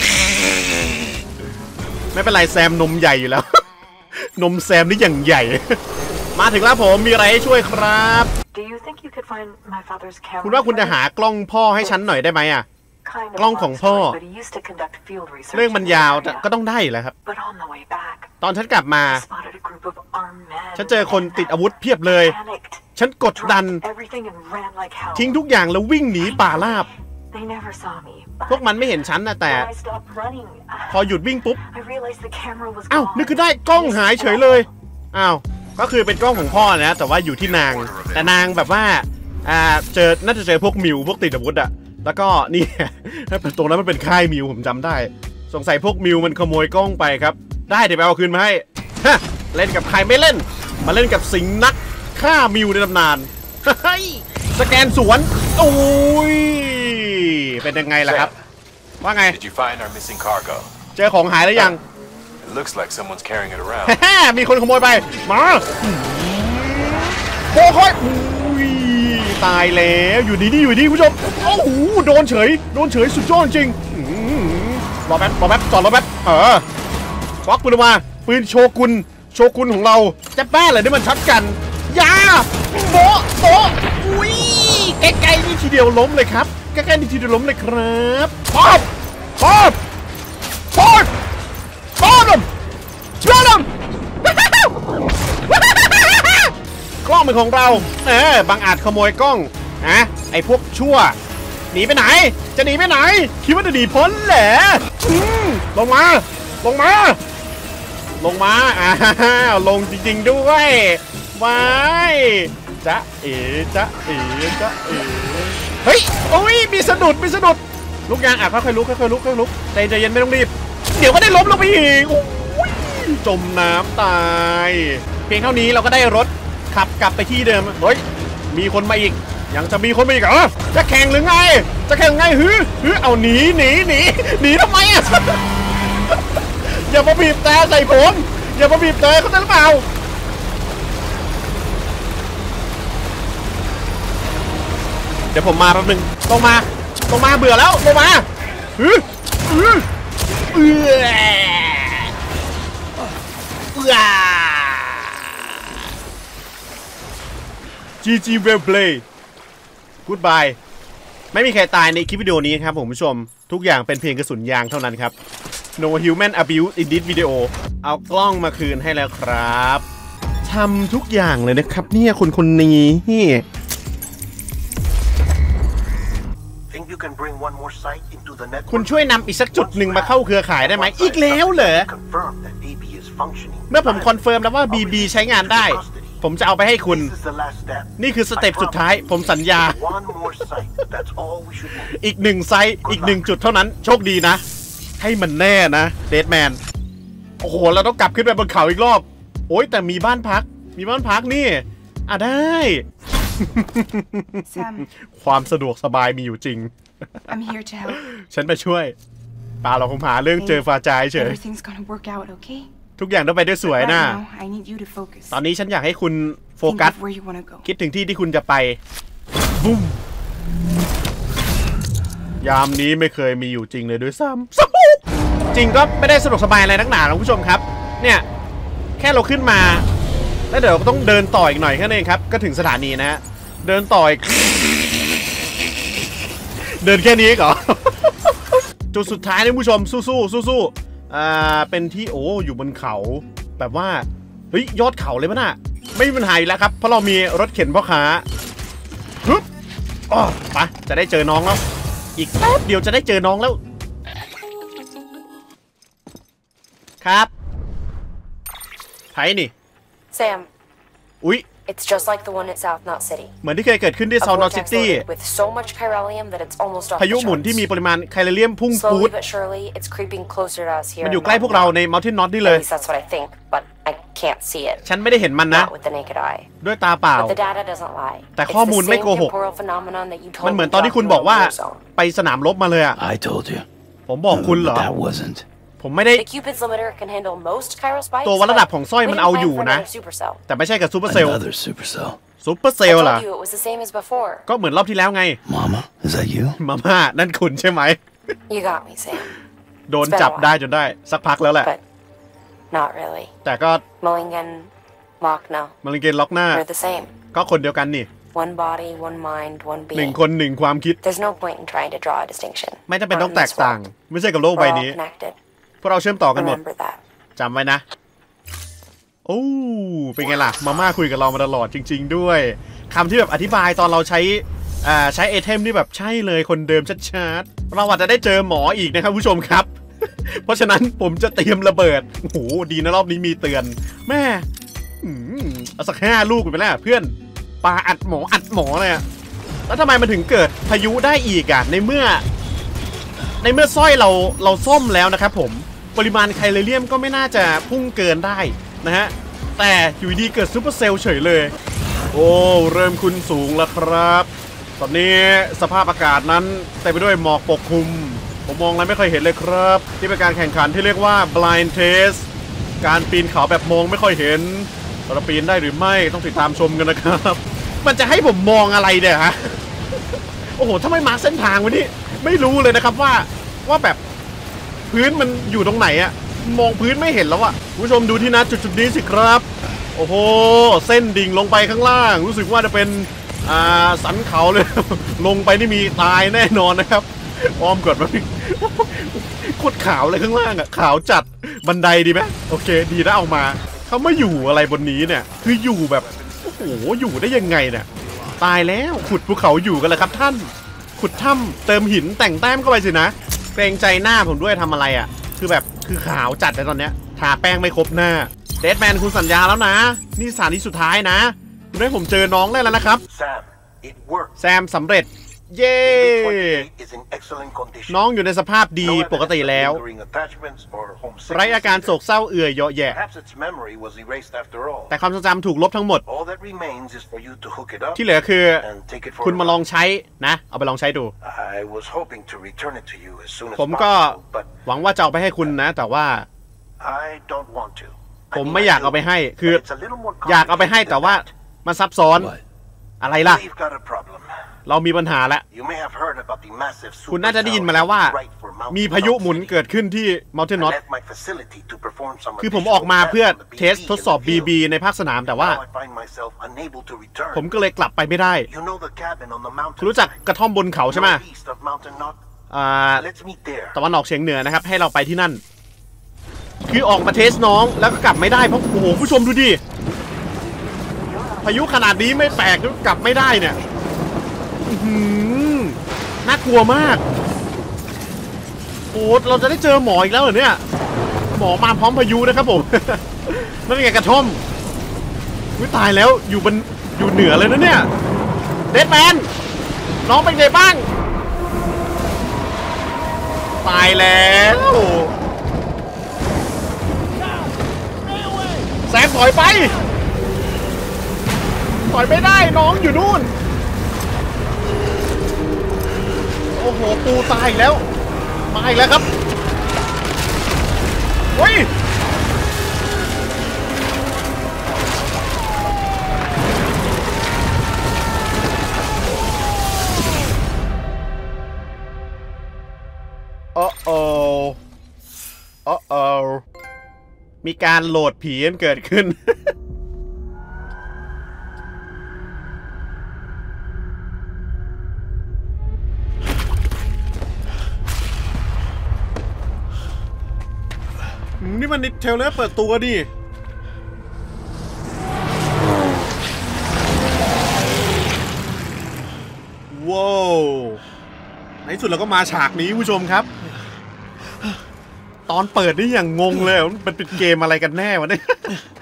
ไม่เป็นไรแซมนมใหญ่อยู่แล้ว นมแซมนี่อย่างใหญ่ มาถึงแล้วผมมีอะไรให้ช่วยครับคุณว่าคุณจะหากล้องพ่อให้ฉันหน่อยได้ไหมอ่ะกล้องของพ่อเรื่องมันยาวแต่ก็ต้องได้แหละครับตอนฉันกลับมาฉันเจอคนติดอาวุธเพียบเลยฉันกดดันทิ้งทุกอย่างแล้ววิ่งหนีป่าราบพวกมันไม่เห็นฉันนะแต่พอหยุดวิ่งปุ๊บอ้าวนึกขึ้นได้กล้องหายเฉยเลยอ้าวก็คือเป็นกล้องของพ่อนะแต่ว่าอยู่ที่นางแต่นางแบบว่าอ่าเจอน่าจะเจอพวกมิวพวกติดอาวุธอะแล้วก็นี่ตรงนั้นมันเป็นค่ายมิวผมจำได้สงสัยพวกมิวมันขโมยกล้องไปครับได้เดี๋ยวไปเอาคืนมาให้เล่นกับใครไม่เล่นมาเล่นกับสิงห์นักฆ่ามิวในตำนานสแกนสวนโอ้ยเป็นยังไงล่ะครับว่าไงเจอของหายแล้วยังมีคนขโมยไปมาโอ้ยตายแล้วอยู่ดีๆอยู่ดีผู้ชมโอ้โหโดนเฉยโดนเฉยสุดยอดจริงรอแป๊บรอแป๊บจอดรอแป๊บเออควักปืนมาปืนโชกุนโชกุนของเราจะแป้เลยนี่มันชัดกันยาโบโบอุ้ยใกล้ๆนี่ทีเดียวล้มเลยครับใกล้ๆนี่ทีเดียวล้มเลยครับป๊อบป๊อบป๊อบป๊อบช่วยthemกล้องเป็นของเราเออบางอาจขโมยกล้องนะไอ้พวกชั่วหนีไปไหนจะหนีไปไหนคิดว่าจะหนีพ้นเหรอลงมาลงมาลงมาอ้าวลงจริงๆด้วยว้ายจ๊ะเอ๋จ๊ะเอ๋จ๊ะเอ๋เฮ้ยโอ้ยมีสะดุดมีสะดุดลุกยางอ่ะค่อยๆลุกค่อยๆลุกค่อยๆลุกใจเย็นไม่ต้องรีบเดี๋ยวก็ได้ล้มลงไปอีกจมน้ำตายเพียงเท่านี้เราก็ได้รถขับกลับไปที่เดิมเฮ้ยมีคนมาอีกยังจะมีคนมาอีกเหรอจะแข่งหรือไงจะแข่งไงฮือฮือเอาหนีหนีหนีหนีทำไมอ่ะ อย่ามาบีบแต่ใส่ผมอย่ามาบีบแต่เขาได้หรือเปล่าเดี๋ยวผมมาแป๊บนึงต้องมาลงมาเบื่อแล้วลงมาอืออือเอือเอือ จี จี Well Play Goodbye ไม่มีใครตายในคลิปวิดีโอนี้ครับผมผู้ชมทุกอย่างเป็นเพียงกระสุนยางเท่านั้นครับ No human abuse in this video เอากล้องมาคืนให้แล้วครับทำทุกอย่างเลยนะครับเนี่ยคนคนนี้ คุณช่วยนำอีกสักจุดหนึ่งมาเข้าเครือข่ายได้ไหมอีกแล้วเหรอเมื่อผมคอนเฟิร์มแล้วว่า บี บี ใช้งานได้ผมจะเอาไปให้คุณนี่คือสเต็ปสุดท้ายผมสัญญาอีกหนึ่งไซส์อีกหนึ่งจุดเท่านั้นโชคดีนะให้มันแน่นะเดดแมนโอ้โหเราต้องกลับขึ้นไปบนเขาอีกรอบโอ้ยแต่มีบ้านพักมีบ้านพักนี่อ่ะได้ ความสะดวกสบายมีอยู่จริง I'm here to help ฉันไปช่วยป่าเราคงหาเรื่องเจอฟาจายเฉย Everything's gonna work out, okay? ทุกอย่างต้องไปด้วยสวยนะ Right now, I need you to focus. ตอนนี้ฉันอยากให้คุณโฟกัส Think of where you wanna go. คิดถึงที่ที่คุณจะไปบุ้มยามนี้ไม่เคยมีอยู่จริงเลยด้วยซ้ำจริงก็ไม่ได้สะดวกสบายอะไรนักหนาหรอกผู้ชมครับเนี่ยแค่เราขึ้นมาแล้วเดี๋ยวก็ต้องเดินต่ออีกหน่อยแค่นั้นเองครับก็ถึงสถานีนะฮะเดินต่ออีกเดินแค่นี้เหรอ จุดสุดท้ายนะผู้ชมสู้ๆสู้ๆอ่าเป็นที่โอ้อยู่บนเขาแบบว่าเฮ้ยยอดเขาเลยป่ะน่ะไม่มีปัญหาแล้วครับเพราะเรามีรถเข็นพ่อค้าฮึบอ๋อไปจะได้เจอน้องแล้วอีกแป๊บเดียวจะได้เจอน้องแล้วครับไทยนี่ Sam อุ๊ย it's just like the one at South Knot City เหมือนที่เคยเกิดขึ้นที่ South Knot City with so much chiralium that it's almost off พายุหมุนที่มีปริมาณไคลเลียมพุ่งปูด Slowly but surely it's creeping closer to us here มันอยู่ใกล้พวกเราใน Mountain Knot นี่เลย At least that's what I think but I can't see it ฉันไม่ได้เห็นมันนะ Not with the naked eye ด้วยตาเปล่า But the data doesn't lie แต่ข้อมูลไม่โกหกมันเหมือนตอนที่คุณบอกว่าไปสนามรบมาเลยอะ I told you ผมบอกคุณเหรอ That wasn't ผมไม่ได้ The Cupid's limiter can handle most chiral spikes ตัววัดระดับของสร้อยมันเอาอยู่นะ แต่ไม่ใช่กับซูเปอร์เซลล์ another supercell ซูเปอร์เซลล์ล่ะ I told you it was the same as before ก็เหมือนรอบที่แล้วไง Mama is that you มาม่านั่นคุณใช่ไหม You got me Sam โดนจับได้จนได้สักพักแล้วแหละ But not really แต่ก็ Mulligan Lochner มาลิเกนล็อกหน้า They're the same ก็คนเดียวกันนี่ One body one mind one หนึ่ง being คนหนึ่งความคิด There's no point in trying to draw a distinction ไม่จำเป็นต้องแตกต่างไม่ใช่กับโลก We're ใบ all นี้ connected พวกเราเชื่อมต่อกันหมด Remember that จำไว้นะโอ้เป็นไงล่ะมาม่าคุยกับเรามาตลอดจริงๆด้วยคำที่แบบอธิบายตอนเราใช้อ่าใช้ไอเทมนี่แบบใช่เลยคนเดิมชัดๆเราอาจจะได้เจอหมออีกนะครับผู้ชมครับ เพราะฉะนั้นผมจะเตรียมระเบิดโอ้โหดีนะรอบนี้มีเตือนแม่เอาสักห้าลูกไปแล้วเพื่อนปาอัดหมออัดหมอเลยอะแล้วทำไมมันถึงเกิดพายุได้อีกอะในเมื่อในเมื่อสร้อยเราเราซ่อมแล้วนะครับผมปริมาณไคลเลียมก็ไม่น่าจะพุ่งเกินได้นะฮะแต่อยู่ดีเกิดซูเปอร์เซลล์เฉยเลยโอ้เริ่มขึ้นสูงแล้วครับตอนนี้สภาพอากาศนั้นเต็มไปด้วยหมอกปกคลุมผมมองอะไรไม่ค่อยเห็นเลยครับที่เป็นการแข่งขันที่เรียกว่า blind test การปีนเขาแบบมองไม่ค่อยเห็นเราปีนได้หรือไม่ต้องติดตามชมกันนะครับมันจะให้ผมมองอะไรเนี่ยฮะโอ้โหถ้าไม่มาเส้นทางวันนี้ไม่รู้เลยนะครับว่าว่าแบบพื้นมันอยู่ตรงไหนอะมองพื้นไม่เห็นแล้วอะผู้ชมดูที่นะจุดจุดนี้สิครับโอ้โหเส้นดิ่งลงไปข้างล่างรู้สึกว่าจะเป็นอ่าสันเขาเลย ลงไปนี่มีตายแน่นอนนะครับอ้อมกดมาโคตรขาวเลยข้างล่างอะขาวจัดบันไดดีไหมโอเคดีนะเอามาเขาไม่อยู่อะไรบนนี้เนี่ยคืออยู่แบบโอ้โหอยู่ได้ยังไงเนี่ยตายแล้วขุดภูเขาอยู่กันเลยครับท่านขุดถ้ำเติมหินแต่งแต้มเข้าไปสินะเกรงใจหน้าผมด้วยทำอะไรอ่ะคือแบบคือขาวจัดเลยตอนเนี้ยทาแป้งไม่ครบหน้าเดดแมนคุณสัญญาแล้วนะนี่สถานีสุดท้ายนะคุณให้ผมเจอน้องได้แล้วนะครับ Sam, it worked. แซมสำเร็จเย้น้องอยู่ในสภาพดีปกติแล้วไร้อาการโศกเศร้าเอื่อยเยาะแยะแต่ความทรงจำถูกลบทั้งหมดที่เหลือคือคุณมาลองใช้นะเอาไปลองใช้ดูผมก็หวังว่าจะเอาไปให้คุณนะแต่ว่าผมไม่อยากเอาไปให้คืออยากเอาไปให้แต่ว่ามันซับซ้อนอะไรล่ะเรามีปัญหาแล้วคุณน่าจะได้ยินมาแล้วว่ามีพายุหมุนเกิดขึ้นที่ Mountain Knot คือผมออกมาเพื่อเทสทดสอบ บี บี ในภาคสนามแต่ว่าผมก็เลยกลับไปไม่ได้คุณรู้จักกระท่อมบนเขาใช่ไหมอ่าตะวันออกเฉียงเหนือนะครับให้เราไปที่นั่นคือออกมาเทสน้องแล้วก็กลับไม่ได้เพราะโอ้โหผู้ชมดูดิพายุขนาดนี้ไม่แปลกกลับไม่ได้เนี่ยน่ากลัวมากโอ้เราจะได้เจอหมออีกแล้วเหรอเนี่ยหมอมาพร้อมพายุนะครับผม นั่นไงกระท่อมวิตายแล้วอยู่บนอยู่เหนือเลยนะเนี่ยเดดแมนน้องเป็นไงบ้างตายแล้วแซมถอยไปถอยไม่ได้น้องอยู่นู่นโอ้โหปูตายอีกแล้วมาอีกแล้วครับเฮ้ยโอ้โอ้โอ้โอ้มีการโหลดผีเกิดขึ้น นี่มันเทเลอร์เปิดตัวดิว้าวในที่สุดเราก็มาฉากนี้ผู้ชมครับตอนเปิดนี่อย่างงงเลยมันเป็นเกมอะไรกันแน่วะเนี่ย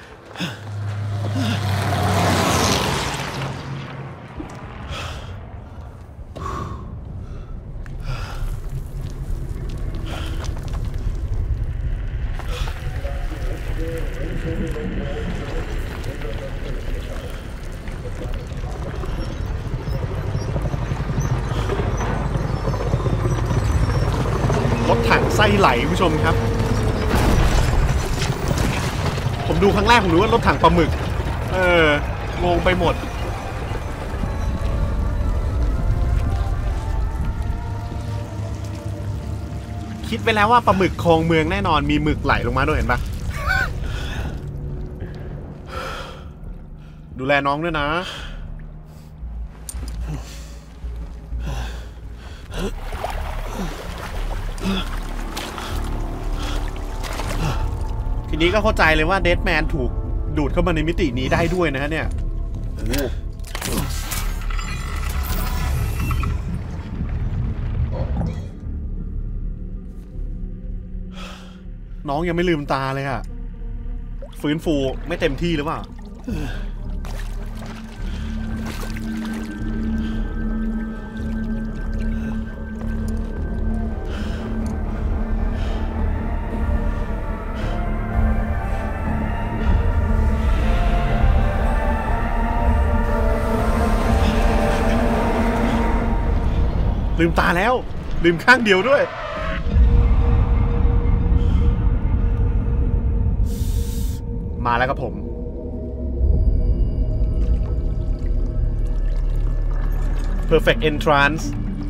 รถถังไส้ไหลผู้ชมครับผมดูครั้งแรกผมรู้ว่ารถถังปลาหมึกเอองงไปหมดคิดไปแล้วว่าปลาหมึกคลองเมืองแน่นอนมีหมึกไหลลงมาด้วยเห็นปะดูแลน้องด้วยนะทีนี้ก็เข้าใจเลยว่าเดดแมนถูกดูดเข้ามาในมิตินี้ได้ด้วยนะฮะเนี่ยน้องยังไม่ลืมตาเลยอะฟื้นฟูไม่เต็มที่หรือเปล่าลืมตาแล้วลืมข้างเดียวด้วยมาแล้วครับผม Perfect Entrance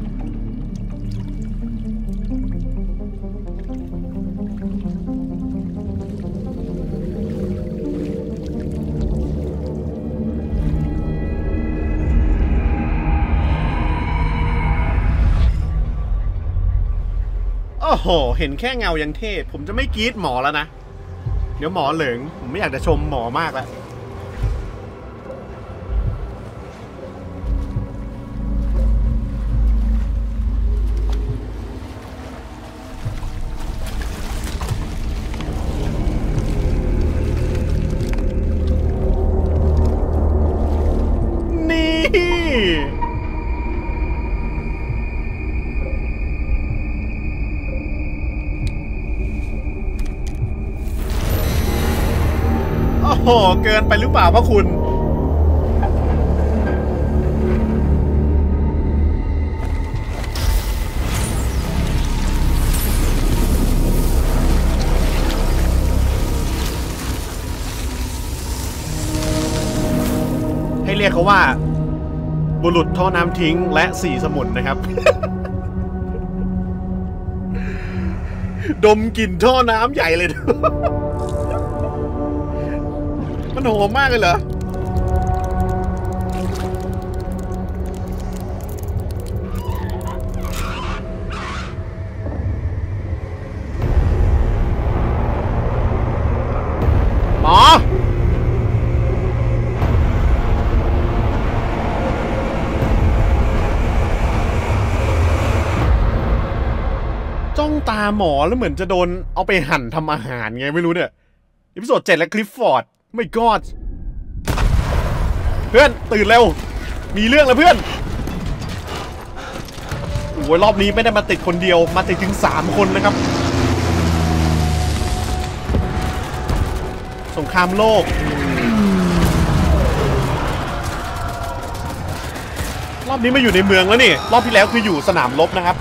โอ้โหเห็นแค่เงายังเท่ผมจะไม่กรี๊ดหมอแล้วนะเดี๋ยวหมอเหลิงผมไม่อยากจะชมหมอมากแล้วโอ้โหเกินไปหรือเปล่าพ่อคุณให้เรียกเขาว่าบุรุษท่อน้ำทิ้งและสี่สมุนนะครับ ดมกลิ่นท่อน้ำใหญ่เลย มันหอมมากเลยเหรอหมอจ้องตาหมอแล้วเหมือนจะโดนเอาไปหั่นทำอาหารไงไม่รู้เนี่ยอีพิโซดเจ็ดและคลิฟฟอร์ดไม่กอดเพื่อนตื่นเร็วมีเรื่องแล้วเพื่อนโอ้ยรอบนี้ไม่ได้มาติดคนเดียวมาติดถึงสามคนนะครับสงครามโลกรอบนี้มาอยู่ในเมืองแล้วนี่รอบที่แล้วคืออยู่สนามรบนะครับ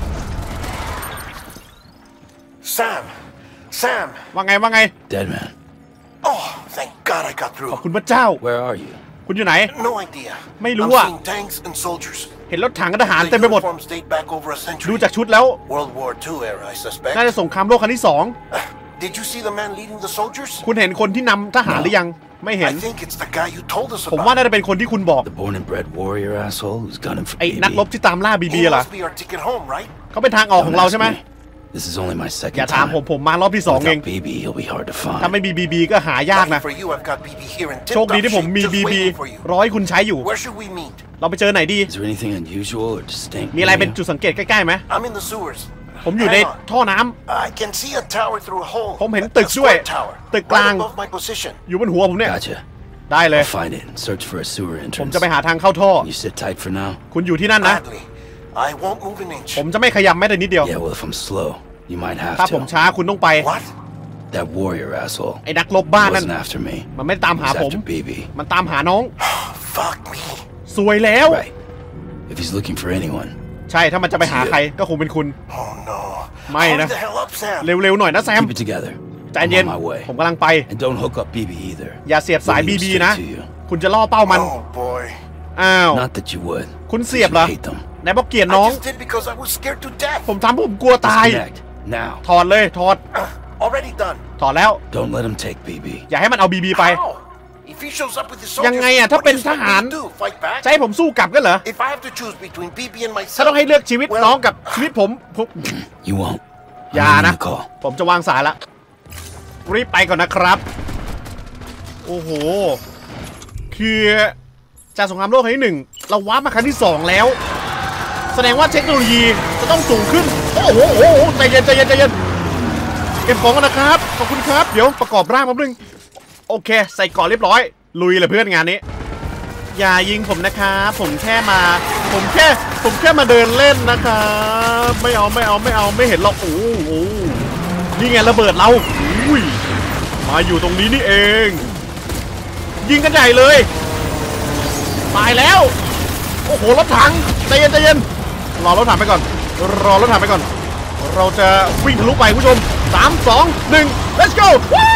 Sam! Sam! ว่าไงว่าไง Dead man. Oh, thank God I got ข through. อบคุณพระเจ้า Where are you? คุณอยู่ไหน No idea. ไม่รู้ I'm อ่ะ seeing tanks and soldiers. เห็นรถถังกับทหาร The เต็มไปหมด uniforms date back over a ดู century. จากชุดแล้ว World War Two era, I suspect. น่าจะสงครามโลกครั้งที่สอง Did you see the man leading the soldiers? คุณเห็นคนที่นำทหารหรือยังไม่เห็น I think it's the guy you told us ผมว่า about. น่าจะเป็นคนที่คุณบอก The born and bred warrior asshole who's gunning for ไอ้ B B. นักรบที่ตามล่าบีบี He เหรอ must be our ticket home, right? เขาเป็นทางออกของ Don't เรา ask ใช่ไหม me. This is only my อย่า second ถาม time. ผมผมมารอบที่สองเอง Without B B, he'll be hard to ถ้า find. ไม่มีบีบีก็หายากนะ Lucky for you, I've got B B here in โชคดี tip-top ที่ผม shape, มี just บีบี waiting for you. รอให้คุณใช้อยู่ Where should we meet? เราไปเจอไหนดี Is there anything unusual or distinct? มีอะไร near เป็น you? จุดสังเกตใกล้ๆไหม I'm in the sewers. ผมอยู่ใน Hang on. ท่อน้ำ I can see a tower through a hole. ผมเห็นตึก A ด้วย square tower. ตึกกลาง Right above my position. อยู่บนหัวผมเนี่ย Gotcha. ได้เลย I'll find it and search for a sewer ผม entrance. จะไปหาทางเข้าท่อ You sit tight for now. คุณอยู่ที่นั่นนะ Gladly. I won't move an inch. ผมจะไม่ขยับแม้แต่นิดเดียว Yeah, well, if I'm slow, you might have ถ้าผม to. ช้าคุณต้องไป What? That warrior asshole. ไอ้นักรบบ้านนั่น Wasn't after me. มันไม่ได้ตามหา He's ผม after B B. มันตามหาน้อง Fuck me. สวยแล้ว Right. If he's looking for anyone, ใช่ถ้ามันจะไปหาใครก็คงเป็นคุณ Oh no. ไม่นะ Hurry the hell up, Sam. เร็วๆหน่อยนะแซม keep it together. ใจ I'm เย็น on my way. ผมกำลังไป And don't hook up B B either. อย่าเสียบสาย We'll บี leave บี straight นะ to you. คุณจะล่อเป้ามัน Oh boy. อ้าว Not that you would. คุณ 'cause เสียบ you เหรอ hate them. ไหนบอกเกลียด I น้อง just did because I was scared to death. ผมทำผมกลัวตาย Disconnect now. ถอดเลยถอด Uh, already done. ถอดแล้ว Don't let him take B B. อย่าให้มันเอาบีบีไป How? If he shows up with his soldiers, ยังไงอะถ้า what เป็น do you ท expect หาร me to do? Fight back? จะให้ผมสู้กลับกันเหรอ If I have to choose between B B and ถ้าต้อง myself, ให้เลือกชีวิต Well- น้องกับชีวิตผมผม You won't. อย่า I'm นะ gonna call. ผมจะวางสายละรีบไปก่อนนะครับ โอ้โห คือจากสงครามโลกครั้งที่หนึ่งเราว้าร์ปมาครั้งที่สองแล้ว แสดงว่าเทคโนโลยีจะต้องสูงขึ้น โอ้โหโอ้โหใจเย็นใจเย็นใจเย็นเก็บของกันนะครับ ขอบคุณครับ เดี๋ยวประกอบร่างแป๊บนึง โอเค ใส่ก่อนเรียบร้อย ลุยเลยเพื่อนงานนี้ อย่ายิงผมนะครับผมแค่มา ผมแค่ ผมแค่มาเดินเล่นนะครับไม่เอาไม่เอาไม่เอาไม่เห็นหรอกโอ้โหนี่ไงระเบิดเราอุ้ยมาอยู่ตรงนี้นี่เอง ยิงกันใหญ่เลยตายแล้ว โอ้โหรถถังใจเย็นใจเย็นรอรถถังไปก่อน รอรถถังไปก่อน เราจะวิ่งทะลุไปคุณผู้ชมสาม สอง หนึ่ง let's go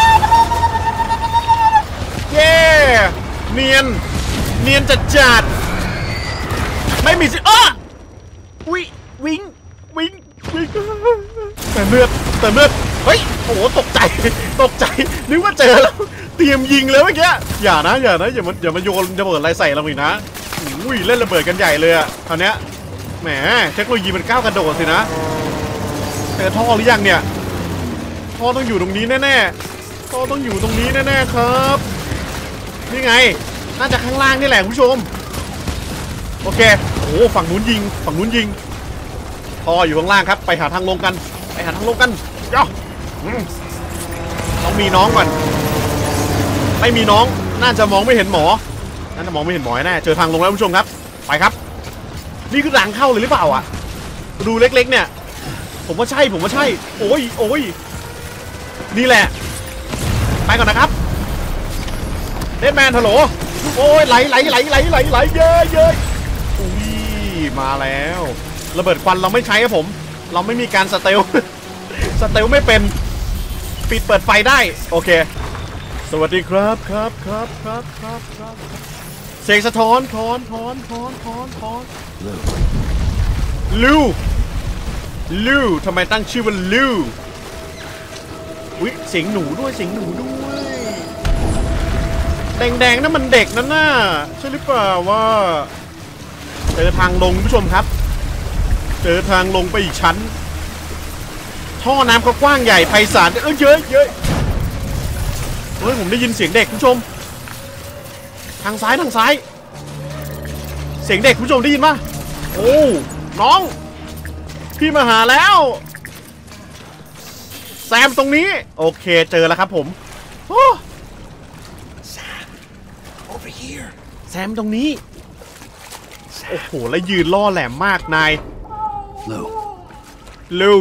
เย้เนียนเนียนจัดจัดไม่มีสิอ้อวิวิ่งวิ่งวิ่งเติมเลือดเติมเลือดเฮ้ยโอ้โหตกใจตกใจนึกว่าเจอแล้วเตรียมยิงเลยเมื่อกี้อย่านะอย่านะอย่ามาอย่ามาโยนระเบิดอะไรใส่เราอีกนะอุ้ยเล่นระเบิดกันใหญ่เลยอะคราวเนี้ยแหมเทคโนโลยีมันก้าวกระโดดสินะเจอท่อหรือยังเนี่ยท่อต้องอยู่ตรงนี้แน่ๆท่อต้องอยู่ตรงนี้แน่ๆครับนี่ไงน่าจะข้างล่างนี่แหละคุณผู้ชมโอเคโอ้ฝั่งนู้นยิงฝั่งนู้นยิงท่ออยู่ข้างล่างครับไปหาทางลงกันไปหาทางลงกันย่อต้องมีน้องก่อนไม่มีน้องน่าจะมองไม่เห็นหมอน่าจะมองไม่เห็นหมอแน่เจอทางลงแล้วคุณผู้ชมครับไปครับนี่คือหลังเข้าเลยหรือเปล่าอ่ะดูเล็กๆเนี่ยผมว่าใช่ผมว่าใช่โอ้ยโอ้ยนี่แหละไปก่อนนะครับเดดแมนฮัลโหลโอ้ยไหลไหลไหลไหลไหลไหลเยอะเยอะอุ้ยมาแล้วระเบิดควันเราไม่ใช้ครับผมเราไม่มีการสเตล สเตลไม่เป็นปิดเปิดไฟได้โอเคสวัสดีครับครับครับครับครับครับเสกสะท้อนถอนถอนถอนถอนถอนลูลูทำไมตั้งชื่อว่าลูอุ๊ยเสียงหนูด้วยเสียงหนูด้วยแดงๆนั่นมันเด็กนั่นน่ะใช่หรือเปล่าว่าเจอทางลงคุณผู้ชมครับเจอทางลงไปอีกชั้นท่อน้ำก็กว้างใหญ่ไพศาลเอ้ยเยอะเยอะเฮ้ยผมได้ยินเสียงเด็กคุณผู้ชมทางซ้ายทางซ้ายเสียงเด็กคุณผู้ชมได้ยินปะโอ้น้องพี่มาหาแล้วแซมตรงนี้โอเคเจอแล้วครับผมโอ้แซม Over here. แซมตรงนี้โอ้โหแล้วยืนล่อแหลมมากนายลูลู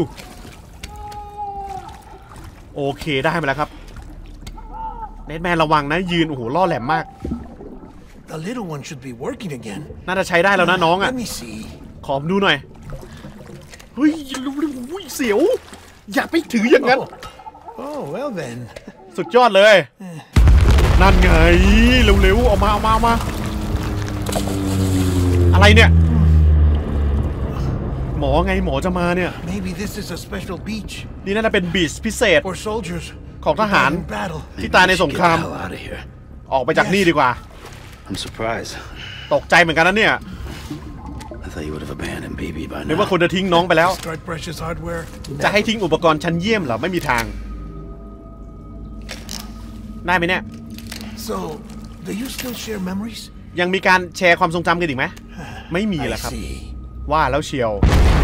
โอเคได้มาแล้วครับเนทแมนระวังนะยืนโอ้โหล่อแหลมมาก The little one should be working again. น่าจะใช้ได้แล้วนะน้องอ่ะ Let me see. ขอดูหน่อยเฮ้ยรู้เลยอุ้ยเสียวอย่าไปถืออย่างนั้น Oh, well then. สุดยอดเลยนั่นไงเร็วๆเอามาเอามาเอามาอะไรเนี่ยหมอไงหมอจะมาเนี่ย Maybe this is a special beach นี่น่าจะเป็นบีชพิเศษ for soldiers ของทหาร in battle. ที่ตายในสงคราม Get the hell out of here. ออกไปจากนี่ดีกว่า I'm surprised. ตกใจเหมือนกันนะเนี่ย I thought you would have abandoned B B by นึกว่า now. คนจะทิ้งน้องไปแล้ว Start precious hardware. จะให้ทิ้งอุปกรณ์ชั้นเยี่ยมเหรอไม่มีทางได้ไหมเนี่ย So, do you still share memories? ยังมีการแชร์ความทรงจำกันอีกไหมไม่มีแหละ I ครับ see. ว่าแล้วเชียว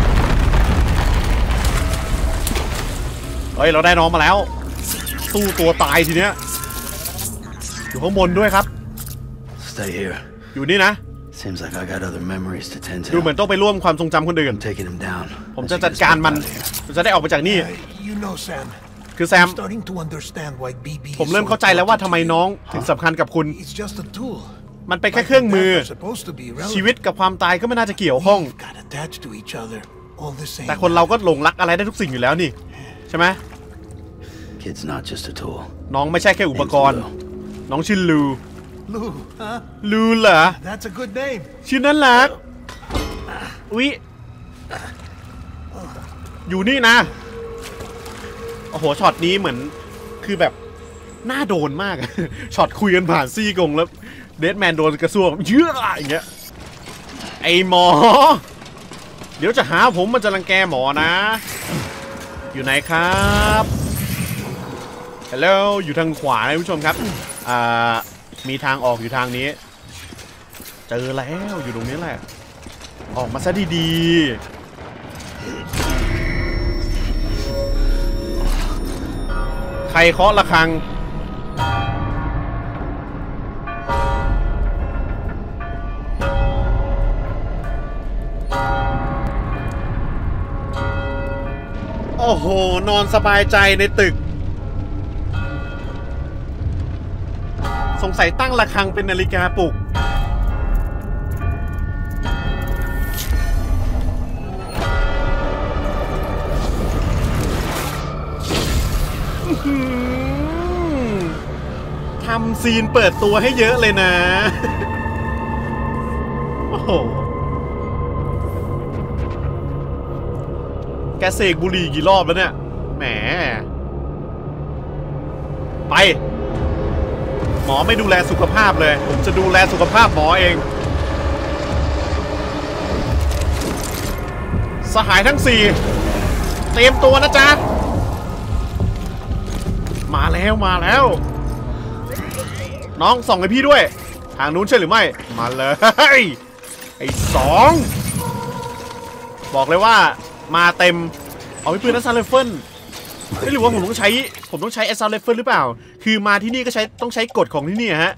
เฮ้ยเราได้น้องมาแล้วสู้ตัวตายทีเนี้ยอยู่ข้างบนด้วยครับ Stay here. อยู่นี่นะ Seems like I got other memories to tend ดูเหมือ to. นต้องไปร่วมความทรงจำคนอื่น I'm taking him down. ผม As จะ you จัด guys การ move มัน out of here. ผมจะได้ออกไปจากนี่ Uh, you know, Sam. คือแซม I'm starting to understand why B B ผมเริ่มเข้าใจแล้วว่าทำไมน้องถึงสำคัญกับคุณ It's just a tool. มันเป็นแค่เครื่องมือ Life and death are supposed to be relevant. ชีวิตกับความตายก็ไม่น่าจะเกี่ยวข้อง We got attached to each other all the same. แต่คนเราก็หลงรักอะไรได้ทุกสิ่งอยู่แล้วนี่ใช่ไหม Kid's not just a tool. น้องไม่ใช่แค่อุปกรณ์ น้องชื่อลู Lou, huh? ลูเหรอ That's a good name. ชื่อน่ารักอุ๊ยอยู่นี่นะโอ้โหช็อตนี้เหมือนคือแบบน่าโดนมาก ช็อตคุยกันผ่านซี่กงแล้วเดดแมนโดนกระซวกเยอะอย่างเงี้ยไอหมอเดี๋ยวจะหาผมมันจะรังแกหมอนะอยู่ไหนครับฮัลโหลอยู่ทางขวานะผู้ชมครับอ่ามีทางออกอยู่ทางนี้เจอแล้วอยู่ตรงนี้แหละออกมาซะดีๆใครเคาะระฆังโอ้โหนอนสบายใจในตึกสงสัยตั้งระฆังเป็นนาฬิกาปลุกทำซีนเปิดตัวให้เยอะเลยนะโอ้โหแกเสกบุหรี่กี่รอบแล้วเนี่ยแหมไปหมอไม่ดูแลสุขภาพเลยผมจะดูแลสุขภาพหมอเองสหายทั้งสี่เตรียมตัวนะจ๊ะมาแล้วมาแล้วน้องส่องให้พี่ด้วยทางนู้นใช่หรือไม่มาเลยไอ้สองบอกเลยว่ามาเต็มเอาไปปืนนัสซาเลเฟิลไม่รู้ว่าผมต้องใช้ผมต้องใช้แอสซาเลเฟิลหรือเปล่าคือมาที่นี่ก็ใช้ต้องใช้กฎของที่นี่ฮะ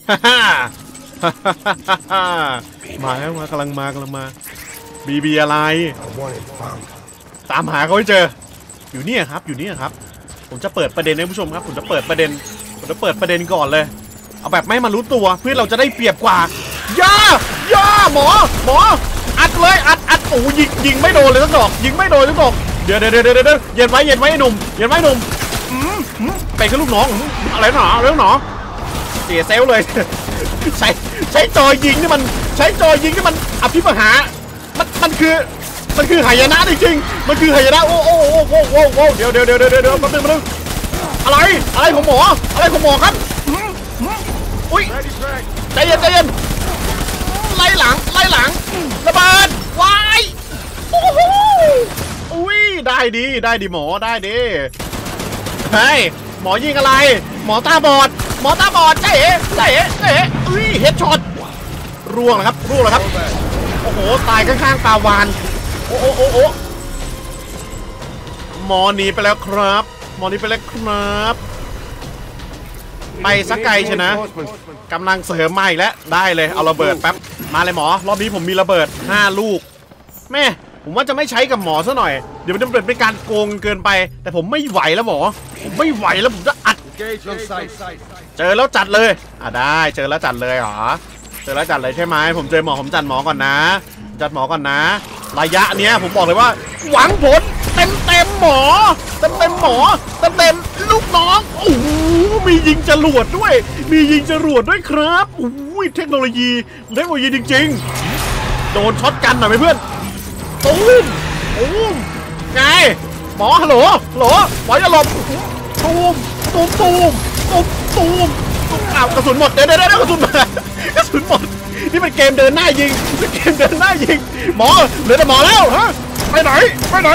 มาแล้วมากำลังมากำลังมาบีบีอะไรตามหาเขาให้เจออยู่นี่ครับอยู่นี่ครับผมจะเปิดประเด็นให้ผู้ชมครับผมจะเปิดประเด็นผมจะเปิดประเด็นก่อนเลยเอาแบบไม่มารู้ตัวเพื่อเราจะได้เปรียบกว่าย่าย่าหมอหมออัดเลยอัดอัดโอ้ยิงยิงไม่โดนเลยสักดอกยิงไม่โดนสักดอกเดี๋ยวเดี๋ยวเดี๋ยวเดี๋ยวเย็นไว้เย็นไว้ไอ้หนุ่มเย็นไว้หนุ่มอืมไปกับลูกน้องอะไรหนอเรื่องหนอเสียเซลเลยใช้ใช้จอยิงนี่มันใช้จอยิงนี่มันอภิมหามันมันคือมันคือหายนะจริงๆมันคือหายนะโอ้โอ้โอ้โอ้โอ้โอ้เดี๋ยวเดี๋ยวเดี๋ยวเดี๋ยวเดี๋ยวแป๊บนึงแป๊บนึงอะไรอะไรของหมออะไรของหมอครับอุ้ยใจเย็นใจเย็นไล่หลังไล่หลังระเบิดวายโอ้โหอุ้ยได้ดีได้ดีหมอได้ดีเฮ้ยหมอยิงอะไรหมอตาบอดหมอตาบอดเจ๊เจ๊เจ๊อุ้ยเฮดช็อตร่วงนะครับร่วงแล้วครับโอ้โหตายข้างๆปาวานโอ้โอ้โอ้โอ้หมอหนีไปแล้วครับหมอหนีไปแล้วครับไปสักไกลใช่นะกำลังเสริมมาอีกแล้วได้เลยเอาระเบิดแป๊บมาเลยหมอรอบนี้ผมมีระเบิดห้าลูกแม่ผมว่าจะไม่ใช้กับหมอซะหน่อยเดี๋ยวมันจะเป็นการโกงเกินไปแต่ผมไม่ไหวแล้วหมอผมไม่ไหวแล้วผมจะอัดเจอแล้วจัดเลยอ่ะได้เจอแล้วจัดเลยเหรอเจอแล้วจัดเลยใช่ไหมผมเจอหมอผมจัดหมอก่อนนะจัดหมอก่อนนะระยะเนี้ยผมบอกเลยว่าหวังผลเต็มเต็มหมอเต็มเต็มหมอเต็มเต็มลูกน้องโอ้โหมียิงจรวดด้วยมียิงจรวดด้วยครับโอ้ยเทคโนโลยีเทคโนโลยีจริงๆโดนช็อตกันหน่อยไหมเพื่อนตูมตูมไงหมอฮัลโหลฮัลโหลหมออย่าหลบตูมตูมตูมตูมตูมอ้าวกระสุนหมดเดี๋ยวเดี๋ยวกระสุนหมดกระสุนหมดนี่เป็นเกมเดินหน้ายิงเป็นเกมเดินหน้ายิงหมอเหลือแต่หมอแล้วฮะไปไหนไปไหน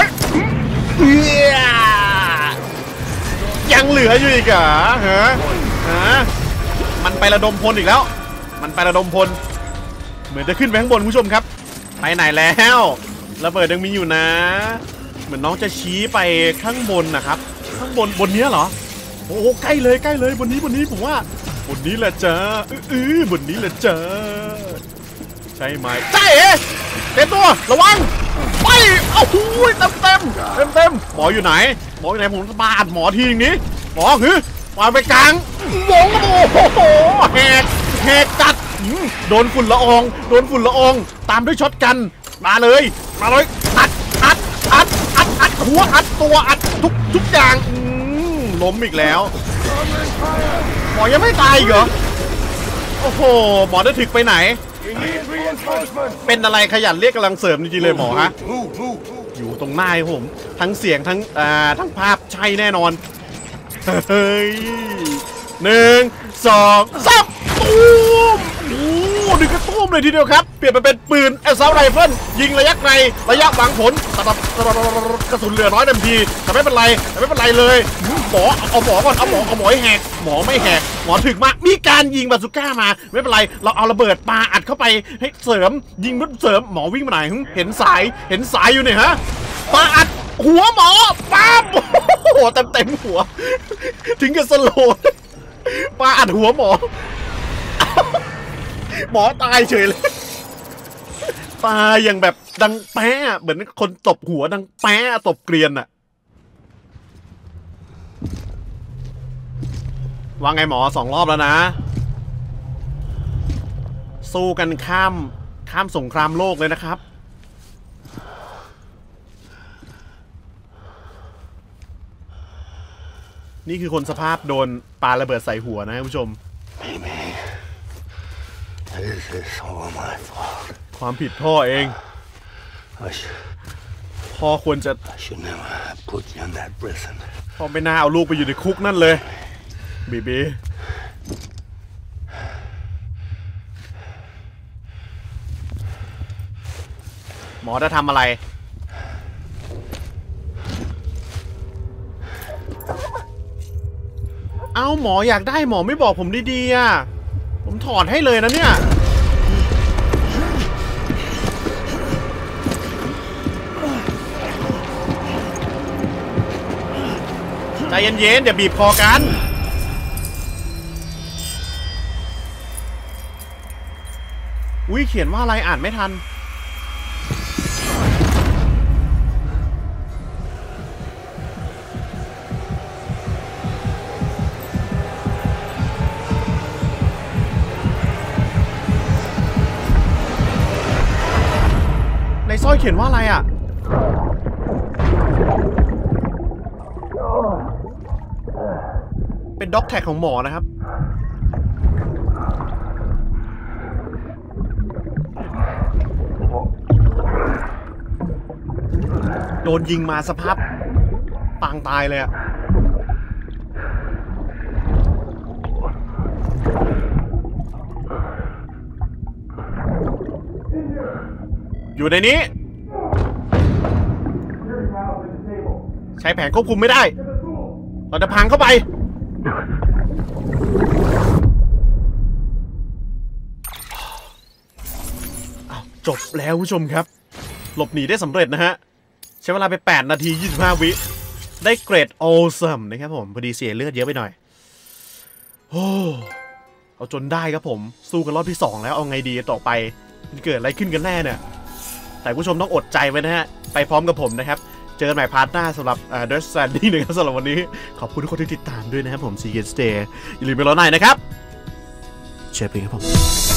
ยังเหลืออยู่อีกเหรอฮะฮะมันไประดมพลอีกแล้วมันไประดมพลเหมือนจะขึ้นไปข้างบนคุณผู้ชมครับไปไหนแล้วระเบิดยังมีอยู่นะเหมือนน้องจะชี้ไปข้างบนนะครับข้างบนบนนี้เหรอโอ้ใกล้เลยใกล้เลยบนนี้บนนี้ผมว่าบนนี้แหละจ้าอือบนนี้แหละจ้าใช่ไหมใช่เอ๋เต็มตัวระวังไปเอ้าหูยเต็มเต็มเต็มเต็มหมออยู่ไหนหมออยู่ไหนผมจะบาดหมอทีนี้หมอคือวางไปกลางวงโอ้โหแหกแหกจัดโดนฝุ่นละอองโดนฝุ่นละอองตามด้วยช็อตกันมาเลยมาเลยอัดอัดอัดอัดอัดหัวอัดตัวอัดทุกทุกอย่างล้มอีกแล้วหมอยังไม่ตายเหรอโอ้โหหมอได้ถึกไปไหนเป็นอะไรขยันเรียกกำลังเสริมจริงๆเลยหมอฮะอยู่ตรงหน้าผมทั้งเสียงทั้งอ่าทั้งภาพใช่แน่นอนเฮ้ยหนึ่งสองสามตูมโอ้ดึงกระตุ้มเลยทีเดียวครับเปลี่ยนไปเป็นปืนแอสซัลต์ไรเฟิลยิงระยะไกลระยะหวังผลกระสุนเหลือน้อยเต็มทีแต่ไม่เป็นไรแต่ไม่เป็นไรเลยหมอเอาหมอก่อนเอาหมอเอาหมอให้แหกหมอไม่แหกหมอถึกมากมีการยิงบาซูก้ามาไม่เป็นไรเราเอาระเบิดปาอัดเข้าไปให้เสริมยิงรุ่นเสริมหมอวิ่งมาไหนเห็นสายเห็นสายอยู่เนี่ยฮะปาอัดหัวหมอปั๊บโอ้โหเต็มเต็มหัวถึงกับสโลว์ปาอัดหัวหมอหมอตายเฉยเลยตายอย่างแบบดังแป๊ะเหมือนคนตบหัวดังแป๊ะตบเกรียนอะว่าไงหมอสองรอบแล้วนะสู้กันข้ามข้ามสงครามโลกเลยนะครับนี่คือคนสภาพโดนปาระเบิดใส่หัวนะคุณผู้ชมความผิดพ่อเองพ่อควรจะพ่อไม่น่าเอาลูกไปอยู่ในคุกนั่นเลยบีบีหมอจะทำอะไรเอ้าหมออยากได้หมอไม่บอกผมดีๆอ่ะผมถอดให้เลยนะเนี่ยใจเย็นๆเดี๋ยวบีบคอกันอุ้ยเขียนว่าอะไรอ่านไม่ทันในสร้อยเขียนว่าอะไรอ่ะเป็นด็อกแท็กของหมอนะครับโดนยิงมาสภาพปางตายเลยอะอยู่ในนี้ใช้แผงควบคุมไม่ได้เราจะพังเข้าไปอ้าวจบแล้วผู้ชมครับหลบหนีได้สำเร็จนะฮะใช้เวลาไปแปดนาทียี่สิบห้าวิได้เกรด Awesome นะครับผมพอดีเสียเลือดเยอะไปหน่อยโอ้เอาจนได้ครับผมสู้กันรอบที่สองแล้วเอาไงดีต่อไปมันเกิดอะไรขึ้นกันแน่เนี่ยแต่ผู้ชมต้องอดใจไว้นะฮะไปพร้อมกับผมนะครับเจอกันใหม่พาร์ทหน้าสำหรับ Death Stranding นะครับสำหรับวันนี้ขอบคุณทุกคนที่ติดตามด้วยนะครับผม See you next day อย่าลืมไปรอหน่อยนะครับเชฟเองครับผม